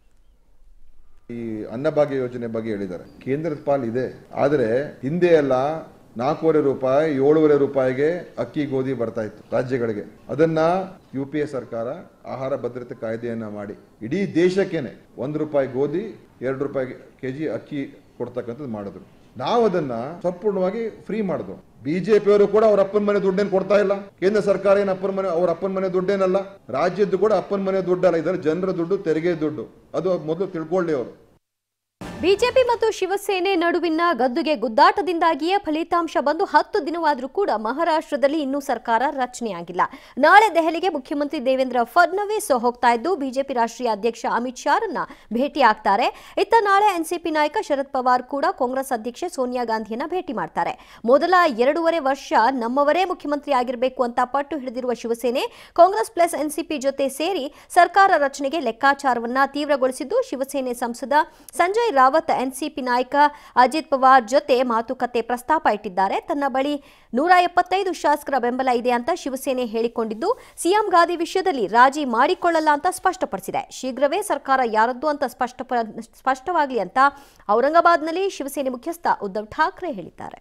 ಈ ಅನ್ನಭಾಗ್ಯ ಯೋಜನೆ ಬಗ್ಗೆ ಹೇಳಿದ್ದಾರೆ. ಕೇಂದ್ರದ ಪಾಲ್ ಇದೆ, ಆದರೆ ಹಿಂದೆ ಎಲ್ಲ ನಾಲ್ಕೂವರೆ ರೂಪಾಯಿ ಏಳುವರೆ ರೂಪಾಯಿಗೆ ಅಕ್ಕಿ ಗೋಧಿ ಬರ್ತಾ ಇತ್ತು ರಾಜ್ಯಗಳಿಗೆ. ಅದನ್ನ ಯು ಪಿ ಎ ಸರ್ಕಾರ ಆಹಾರ ಭದ್ರತೆ ಕಾಯ್ದೆಯನ್ನ ಮಾಡಿ ಇಡೀ ದೇಶಕ್ಕೇನೆ ಒಂದು ರೂಪಾಯಿ ಗೋಧಿ ಎರಡು ರೂಪಾಯಿ ಕೆಜಿ ಅಕ್ಕಿ ಕೊಡ್ತಕ್ಕಂಥದ್ದು ಮಾಡಿದ್ರು. ನಾವು ಅದನ್ನ ಸಂಪೂರ್ಣವಾಗಿ ಫ್ರೀ ಮಾಡಿದ್ವು. ಬಿಜೆಪಿಯವರು ಕೂಡ ಅವ್ರ ಅಪ್ಪನ ಮನೆ ದುಡ್ಡೇನು ಕೊಡ್ತಾ ಇಲ್ಲ. ಕೇಂದ್ರ ಸರ್ಕಾರ ಏನು ಅಪ್ಪನ ಮನೆ ಅವ್ರ ಅಪ್ಪನ ಮನೆ ದುಡ್ಡೇನಲ್ಲ, ರಾಜ್ಯದ್ದು ಕೂಡ ಅಪ್ಪನ ಮನೆ ದುಡ್ಡಲ್ಲ, ಇದರ ಜನರ ದುಡ್ಡು, ತೆರಿಗೆ ದುಡ್ಡು. ಅದು ಮೊದಲು ತಿಳ್ಕೊಳ್ಳಿ ಅವರು. ಬಿಜೆಪಿ ಮತ್ತು ಶಿವಸೇನೆ ನಡುವಿನ ಗದ್ದುಗೆ ಗುದ್ದಾಟದಿಂದಾಗಿಯೇ ಫಲಿತಾಂಶ ಬಂದು ಹತ್ತು ದಿನವಾದರೂ ಕೂಡ ಮಹಾರಾಷ್ಟ್ರದಲ್ಲಿ ಇನ್ನೂ ಸರ್ಕಾರ ರಚನೆಯಾಗಿಲ್ಲ. ನಾಳೆ ದೆಹಲಿಗೆ ಮುಖ್ಯಮಂತ್ರಿ ದೇವೇಂದ್ರ ಫಡ್ನವೀಸ್ ಹೋಗ್ತಾ ಇದ್ದು ಬಿಜೆಪಿ ರಾಷ್ಟ್ರೀಯ ಅಧ್ಯಕ್ಷ ಅಮಿತ್ ಶಾರನ್ನ ಭೇಟಿ ಆಗ್ತಾರೆ. ಇತ್ತ ನಾಳೆ ಎನ್ಸಿಪಿ ನಾಯಕ ಶರದ್ ಪವಾರ್ ಕೂಡ ಕಾಂಗ್ರೆಸ್ ಅಧ್ಯಕ್ಷೆ ಸೋನಿಯಾ ಗಾಂಧಿಯನ್ನ ಭೇಟಿ ಮಾಡ್ತಾರೆ. ಮೊದಲ ಎರಡೂವರೆ ವರ್ಷ ನಮ್ಮವರೇ ಮುಖ್ಯಮಂತ್ರಿ ಆಗಿರಬೇಕು ಅಂತ ಪಟ್ಟು ಹಿಡಿದಿರುವ ಶಿವಸೇನೆ ಕಾಂಗ್ರೆಸ್ ಪ್ಲಸ್ ಎನ್ಸಿಪಿ ಜೊತೆ ಸೇರಿ ಸರ್ಕಾರ ರಚನೆಗೆ ಲೆಕ್ಕಾಚಾರವನ್ನ ತೀವ್ರಗೊಳಿಸಿದ್ದು ಶಿವಸೇನೆ ಸಂಸದ ಸಂಜಯ್ ರಾವತ್ ಎನ್ಸಿಪಿ ನಾಯಕ ಅಜಿತ್ ಪವಾರ್ ಜೊತೆ ಮಾತುಕತೆ ಪ್ರಸ್ತಾಪ ಇಟ್ಟಿದ್ದಾರೆ. ತನ್ನ ಬಳಿ ನೂರ ಎಪ್ಪತ್ತೈದು ಶಾಸಕರ ಬೆಂಬಲ ಇದೆ ಅಂತ ಶಿವಸೇನೆ ಹೇಳಿಕೊಂಡಿದ್ದು ಸಿಎಂ ಗಾದಿ ವಿಷಯದಲ್ಲಿ ರಾಜಿ ಮಾಡಿಕೊಳ್ಳಲ್ಲ ಅಂತ ಸ್ಪಷ್ಟಪಡಿಸಿದೆ. ಶೀಘ್ರವೇ ಸರ್ಕಾರ ಯಾರದ್ದು ಅಂತ ಸ್ಪಷ್ಟ ಸ್ಪಷ್ಟವಾಗಲಿ ಅಂತ ಔರಂಗಾಬಾದ್ನಲ್ಲಿ ಶಿವಸೇನೆ ಮುಖ್ಯಸ್ಥ ಉದ್ಧವ್ ಠಾಕ್ರೆ ಹೇಳಿದ್ದಾರೆ.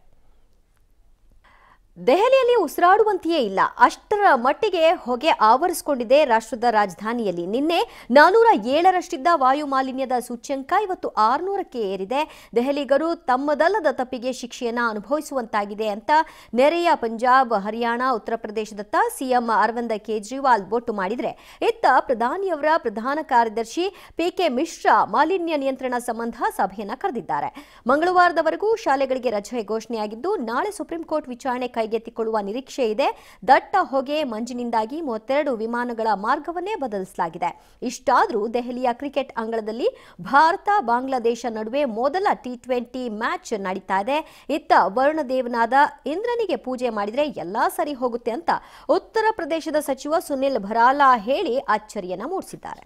ದೆಹಲಿಯಲ್ಲಿ ಉಸಿರಾಡುವಂತೆಯೇ ಇಲ್ಲ, ಅಷ್ಟರ ಮಟ್ಟಿಗೆ ಹೊಗೆ ಆವರಿಸಿಕೊಂಡಿದೆ ರಾಷ್ಟ್ರದ ರಾಜಧಾನಿಯಲ್ಲಿ. ನಿನ್ನೆ ನಾನೂರ ಏಳರಷ್ಟಿದ್ದ ವಾಯು ಮಾಲಿನ್ಯದ ಸೂಚ್ಯಂಕ ಇವತ್ತು ಆರುನೂರಕ್ಕೆ ಏರಿದೆ. ದೆಹಲಿಗರು ತಮ್ಮದಲ್ಲದ ತಪ್ಪಿಗೆ ಶಿಕ್ಷೆಯನ್ನ ಅನುಭವಿಸುವಂತಾಗಿದೆ ಅಂತ ನೆರೆಯ ಪಂಜಾಬ್, ಹರಿಯಾಣ, ಉತ್ತರ ಪ್ರದೇಶದತ್ತ ಸಿಎಂ ಅರವಿಂದ್ ಕೇಜ್ರಿವಾಲ್ ಬೊಟ್ಟು ಮಾಡಿದರೆ, ಇತ್ತ ಪ್ರಧಾನಿಯವರ ಪ್ರಧಾನ ಕಾರ್ಯದರ್ಶಿ ಪಿ ಕೆ ಮಿಶ್ರಾ ಮಾಲಿನ್ಯ ನಿಯಂತ್ರಣ ಸಂಬಂಧ ಸಭೆಯನ್ನ ಕರೆದಿದ್ದಾರೆ. ಮಂಗಳವಾರದವರೆಗೂ ಶಾಲೆಗಳಿಗೆ ರಜೆ ಘೋಷಣೆಯಾಗಿದ್ದು ನಾಳೆ ಸುಪ್ರೀಂ ಕೋರ್ಟ್ ವಿಚಾರಣೆ ಕೈಗೆತ್ತಿಕೊಳ್ಳುವ ನಿರೀಕ್ಷೆ ಇದೆ. ದಟ್ಟ ಹೊಗೆ ಮಂಜಿನಿಂದಾಗಿ ಮೂವತ್ತೆರಡು ವಿಮಾನಗಳ ಮಾರ್ಗವನ್ನೇ ಬದಲಿಸಲಾಗಿದೆ. ಇಷ್ಟಾದರೂ ದೆಹಲಿಯ ಕ್ರಿಕೆಟ್ ಅಂಗಳದಲ್ಲಿ ಭಾರತ ಬಾಂಗ್ಲಾದೇಶ ನಡುವೆ ಮೊದಲ ಟಿ ಟ್ವೆಂಟಿ ಮ್ಯಾಚ್ ನಡೀತಾ ಇದೆ. ಇತ್ತ ವರುಣದೇವನಾದ ಇಂದ್ರನಿಗೆ ಪೂಜೆ ಮಾಡಿದ್ರೆ ಎಲ್ಲಾ ಸರಿ ಹೋಗುತ್ತೆ ಅಂತ ಉತ್ತರ ಪ್ರದೇಶದ ಸಚಿವ ಸುನಿಲ್ ಭರಾಲಾ ಹೇಳಿ ಅಚ್ಚರಿಯನ್ನ ಮೂಡಿಸಿದ್ದಾರೆ.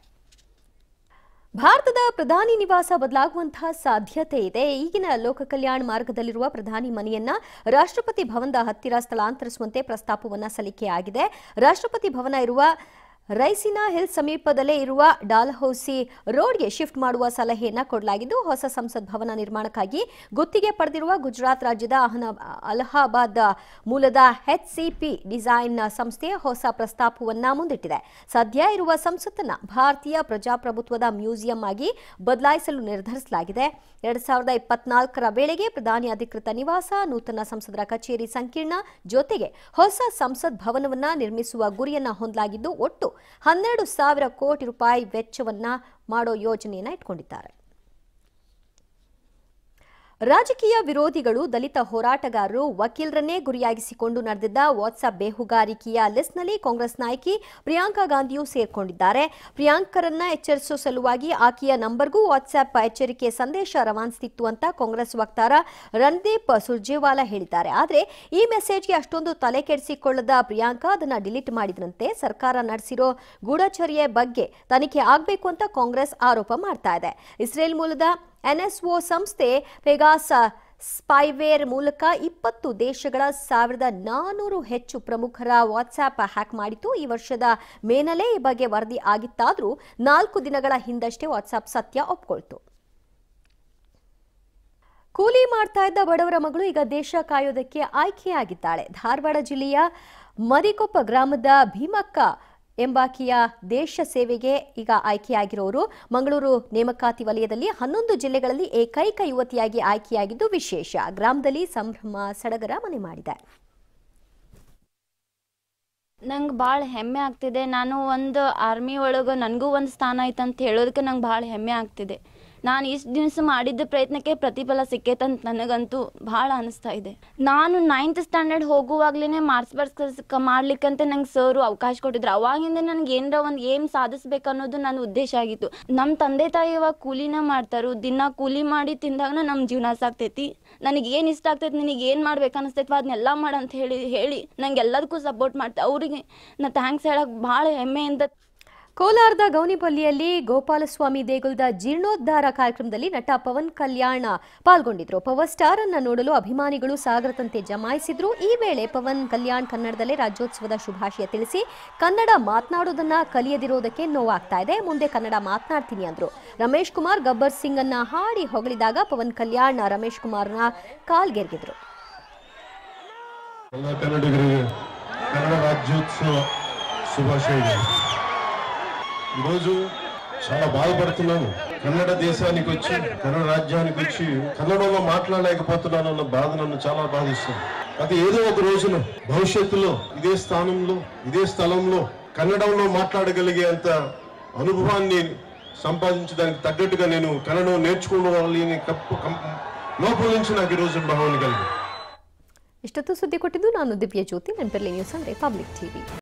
ಭಾರತದ ಪ್ರಧಾನಿ ನಿವಾಸ ಬದಲಾಗುವಂತಹ ಸಾಧ್ಯತೆ ಇದೆ. ಈಗಿನ ಲೋಕ ಕಲ್ಯಾಣ ಮಾರ್ಗದಲ್ಲಿರುವ ಪ್ರಧಾನಿ ಮನೆಯನ್ನ ರಾಷ್ಟ್ರಪತಿ ಭವನದ ಹತ್ತಿರ ಸ್ಥಳಾಂತರಿಸುವಂತೆ ಪ್ರಸ್ತಾಪವನ್ನ ಸಲ್ಲಿಕೆಯಾಗಿದೆ. ರಾಷ್ಟ್ರಪತಿ ಭವನ ಇರುವ ರೈಸಿನಾ ಹಿಲ್ ಸಮೀಪದಲ್ಲೇ ಇರುವ ಡಾಲ್ಹೌಸಿ ರೋಡ್ಗೆ ಶಿಫ್ಟ್ ಮಾಡುವ ಸಲಹೆಯನ್ನ ಕೊಡಲಾಗಿದ್ದು ಹೊಸ ಸಂಸತ್ ಭವನ ನಿರ್ಮಾಣಕ್ಕಾಗಿ ಗುತ್ತಿಗೆ ಪಡೆದಿರುವ ಗುಜರಾತ್ ರಾಜ್ಯದ ಅಲಹಾಬಾದ್ ಮೂಲದ ಎಚ್ಸಿಪಿ ಡಿಸೈನ್ ಸಂಸ್ಥೆ ಹೊಸ ಪ್ರಸ್ತಾಪವನ್ನ ಮುಂದಿಟ್ಟಿದೆ. ಸದ್ಯ ಇರುವ ಸಂಸತ್ತನ್ನ ಭಾರತೀಯ ಪ್ರಜಾಪ್ರಭುತ್ವದ ಮ್ಯೂಸಿಯಂ ಆಗಿ ಬದಲಾಯಿಸಲು ನಿರ್ಧರಿಸಲಾಗಿದೆ. ಎರಡ್ ಸಾವಿರದ ಇಪ್ಪತ್ನಾಲ್ಕರ ವೇಳೆಗೆ ಪ್ರಧಾನಿ ಅಧಿಕೃತ ನಿವಾಸ, ನೂತನ ಸಂಸದರ ಕಚೇರಿ ಸಂಕೀರ್ಣ ಜೊತೆಗೆ ಹೊಸ ಸಂಸತ್ ಭವನವನ್ನ ನಿರ್ಮಿಸುವ ಗುರಿಯನ್ನ ಹೊಂದಲಾಗಿದ್ದು ಒಟ್ಟು ಹನ್ನೆರಡು ಸಾವಿರ ಕೋಟಿ ರೂಪಾಯಿ ವೆಚ್ಚವನ್ನ ಮಾಡೋ ಯೋಜನೆಯನ್ನ ಇಟ್ಕೊಂಡಿದ್ದಾರೆ. ರಾಜಕೀಯ ವಿರೋಧಿಗಳು ದಲಿತ ಹೋರಾಟಗಾರರು ವಕೀಲರನ್ನೇ ಗುರಿಯಾಗಿಸಿಕೊಂಡು ನಡೆದಿದ್ದ ವಾಟ್ಸ್ಆಪ್ ಬೇಹುಗಾರಿಕೆಯ ಲಿಸ್ಟ್ನಲ್ಲಿ ಕಾಂಗ್ರೆಸ್ ನಾಯಕಿ ಪ್ರಿಯಾಂಕಾ ಗಾಂಧಿಯೂ ಸೇರ್ಕೊಂಡಿದ್ದಾರೆ. ಪ್ರಿಯಾಂಕರನ್ನ ಎಚ್ಚರಿಸುವ ಸಲುವಾಗಿ ಆಕೆಯ ನಂಬರ್ಗೂ ವಾಟ್ಸ್ಆಪ್ ಎಚ್ಚರಿಕೆ ಸಂದೇಶ ರವಾನಿಸುತ್ತಿತ್ತು ಅಂತ ಕಾಂಗ್ರೆಸ್ ವಕ್ತಾರ ರಣದೀಪ್ ಸುರ್ಜೇವಾಲಾ ಹೇಳಿದ್ದಾರೆ. ಆದರೆ ಈ ಮೆಸೇಜ್ಗೆ ಅಷ್ಟೊಂದು ತಲೆ ಕೆಡಿಸಿಕೊಳ್ಳದ ಪ್ರಿಯಾಂಕಾ ಅದನ್ನ ಡಿಲೀಟ್ ಮಾಡಿದ್ರಂತೆ. ಸರ್ಕಾರ ನಡೆಸಿರೋ ಗೂಢಚರ್ಯೆ ಬಗ್ಗೆ ತನಿಖೆ ಆಗಬೇಕು ಅಂತ ಕಾಂಗ್ರೆಸ್ ಆರೋಪ ಮಾಡ್ತಾ ಇದೆ. ಇಸ್ರೇಲ್ ಮೂಲದ ಎನ್ಎಸ್ಒ ಸಂಸ್ಥೆ ಪೆಗಾಸ ಸ್ಪೈವೇರ್ ಮೂಲಕ ಇಪ್ಪತ್ತು ದೇಶಗಳ ಸಾವಿರದ ನಾನೂರು ಹೆಚ್ಚು ಪ್ರಮುಖರ ವಾಟ್ಸ್ಆಪ್ ಹ್ಯಾಕ್ ಮಾಡಿತು. ಈ ವರ್ಷದ ಮೇನಲ್ಲೇ ಈ ಬಗ್ಗೆ ವರದಿ ಆಗಿತ್ತಾದರೂ ನಾಲ್ಕು ದಿನಗಳ ಹಿಂದಷ್ಟೇ ವಾಟ್ಸ್ಆಪ್ ಸತ್ಯ ಒಪ್ಕೊಳ್ತು. ಕೂಲಿ ಮಾಡ್ತಾ ಇದ್ದ ಬಡವರ ಮಗಳು ಈಗ ದೇಶ ಕಾಯೋದಕ್ಕೆ ಆಯ್ಕೆಯಾಗಿದ್ದಾಳೆ. ಧಾರವಾಡ ಜಿಲ್ಲೆಯ ಮರಿಕೊಪ್ಪ ಗ್ರಾಮದ ಭೀಮಕ್ಕ ಎಂಬಾಕಿಯ ದೇಶ ಸೇವೆಗೆ ಈಗ ಆಯ್ಕೆಯಾಗಿರೋರು. ಮಂಗಳೂರು ನೇಮಕಾತಿ ವಲಯದಲ್ಲಿ ಹನ್ನೊಂದು ಜಿಲ್ಲೆಗಳಲ್ಲಿ ಏಕೈಕ ಯುವತಿಯಾಗಿ ಆಯ್ಕೆಯಾಗಿದ್ದು ವಿಶೇಷ. ಗ್ರಾಮದಲ್ಲಿ ಸಂಭ್ರಮ ಸಡಗರ ಮನೆ ಮಾಡಿದೆ. ನಂಗೆ ಭಾಳ ಹೆಮ್ಮೆ ಆಗ್ತಿದೆ. ನಾನು ಒಂದು ಆರ್ಮಿ ಒಳಗೆ ನನಗೂ ಒಂದು ಸ್ಥಾನ ಐತೆ ಅಂತ ಹೇಳೋದಕ್ಕೆ ನಂಗೆ ಭಾಳ ಹೆಮ್ಮೆ ಆಗ್ತಿದೆ. ನಾನು ಇಷ್ಟು ದಿವಸ ಮಾಡಿದ್ದ ಪ್ರಯತ್ನಕ್ಕೆ ಪ್ರತಿಫಲ ಸಿಕ್ಕೇತಂತ ನನಗಂತೂ ಭಾಳ ಅನಿಸ್ತಾ ಇದೆ. ನಾನು ನೈನ್ತ್ ಸ್ಟ್ಯಾಂಡರ್ಡ್ ಹೋಗುವಾಗಲೇ ಮಾರ್ಕ್ಸ್ ಬರ್ಸ್ ಮಾಡ್ಲಿಕ್ಕಂತ ನಂಗೆ ಸರು ಅವಕಾಶ ಕೊಟ್ಟಿದ್ರು. ಅವಾಗಿಂದ ನನಗೆ ಏನರ ಒಂದು ಏಮ್ ಸಾಧಿಸ್ಬೇಕು ಅನ್ನೋದು ನನ್ನ ಉದ್ದೇಶ ಆಗಿತ್ತು. ನಮ್ಮ ತಂದೆ ತಾಯಿ ಇವಾಗ ಕೂಲಿನ ಮಾಡ್ತಾರೋ, ದಿನ ಕೂಲಿ ಮಾಡಿ ತಿಂದಾಗ ನಮ್ಮ ಜೀವನ ಸಾಕ್ತೈತಿ. ನನಗೆ ಏನು ಇಷ್ಟ ಆಗ್ತೈತಿ, ನನಗೆ ಏನು ಮಾಡ್ಬೇಕು ಅನಿಸ್ತೈತಿ ಅದನ್ನೆಲ್ಲ ಮಾಡಂತ ಹೇಳಿ ಹೇಳಿ ನಂಗೆ ಎಲ್ಲದಕ್ಕೂ ಸಪೋರ್ಟ್ ಮಾಡ್ತಾರೆ. ಅವರಿಗೆ ನಾ ಥ್ಯಾಂಕ್ಸ್ ಹೇಳಕ್ಕೆ ಭಾಳ ಹೆಮ್ಮೆಯಿಂದ. ಕೋಲಾರದ ಗೌನಿಪಲ್ಲಿಯಲ್ಲಿ ಗೋಪಾಲಸ್ವಾಮಿ ದೇಗುಲದ ಜೀರ್ಣೋದ್ಧಾರ ಕಾರ್ಯಕ್ರಮದಲ್ಲಿ ನಟ ಪವನ್ ಕಲ್ಯಾಣ್ ಪಾಲ್ಗೊಂಡಿದ್ರು. ಪವರ್ ಸ್ಟಾರ್ ಅನ್ನ ನೋಡಲು ಅಭಿಮಾನಿಗಳು ಸಾಗರದಂತೆ ಜಮಾಯಿಸಿದ್ರು. ಈ ವೇಳೆ ಪವನ್ ಕಲ್ಯಾಣ್ ಕನ್ನಡದಲ್ಲೇ ರಾಜ್ಯೋತ್ಸವದ ಶುಭಾಶಯ ತಿಳಿಸಿ ಕನ್ನಡ ಮಾತನಾಡೋದನ್ನ ಕಲಿಯದಿರೋದಕ್ಕೆ ನೋವಾಗ್ತಾ ಇದೆ, ಮುಂದೆ ಕನ್ನಡ ಮಾತನಾಡ್ತೀನಿ ಅಂದ್ರು. ರಮೇಶ್ ಕುಮಾರ್ ಗಬ್ಬರ್ ಸಿಂಗ್ ಅನ್ನ ಹಾಡಿ ಹೊಗಳಿದಾಗ ಪವನ್ ಕಲ್ಯಾಣ್ ರಮೇಶ್ ಕುಮಾರ್ನ ಕಾಲ್ಗೆರ್ಗಿದ್ರು. ಎಲ್ಲ ಕನ್ನಡಿಗರಿಗೆ ಕನ್ನಡ ರಾಜ್ಯೋತ್ಸವ శుభాశయం. ఈరోజు చాలా బాధపడుతున్నాను. కన్నడ దేశానికి వచ్చి కన్నడ రాజ్యానికి వచ్చి కన్నడలో మాట్లాడలేకపోతున్నాను అన్న బాధ నన్ను చాలా బాధిస్తుంది. అది ఏదో ఒక రోజున భవిష్యత్తులో ఇదే స్థానంలో ఇదే స్థలంలో కన్నడంలో మాట్లాడగలిగే అంత అనుభవాన్ని సంపాదించడానికి తగ్గట్టుగా నేను కన్నడం నేర్చుకోవాలి లోపల నుంచి నాకు ఈ రోజు భావన కలిగింది. ಇಷ್ಟೊತ್ತು ಸುದ್ದಿ ಕೊಟ್ಟಿದ್ದು ನಾನು ದಿವ್ಯ ಜ್ಯೋತಿ. ನೆನಪಿರಲಿ ನ್ಯೂಸ್ ಅಂದ್ರೆ ಪಬ್ಲಿಕ್ ಟಿವಿ.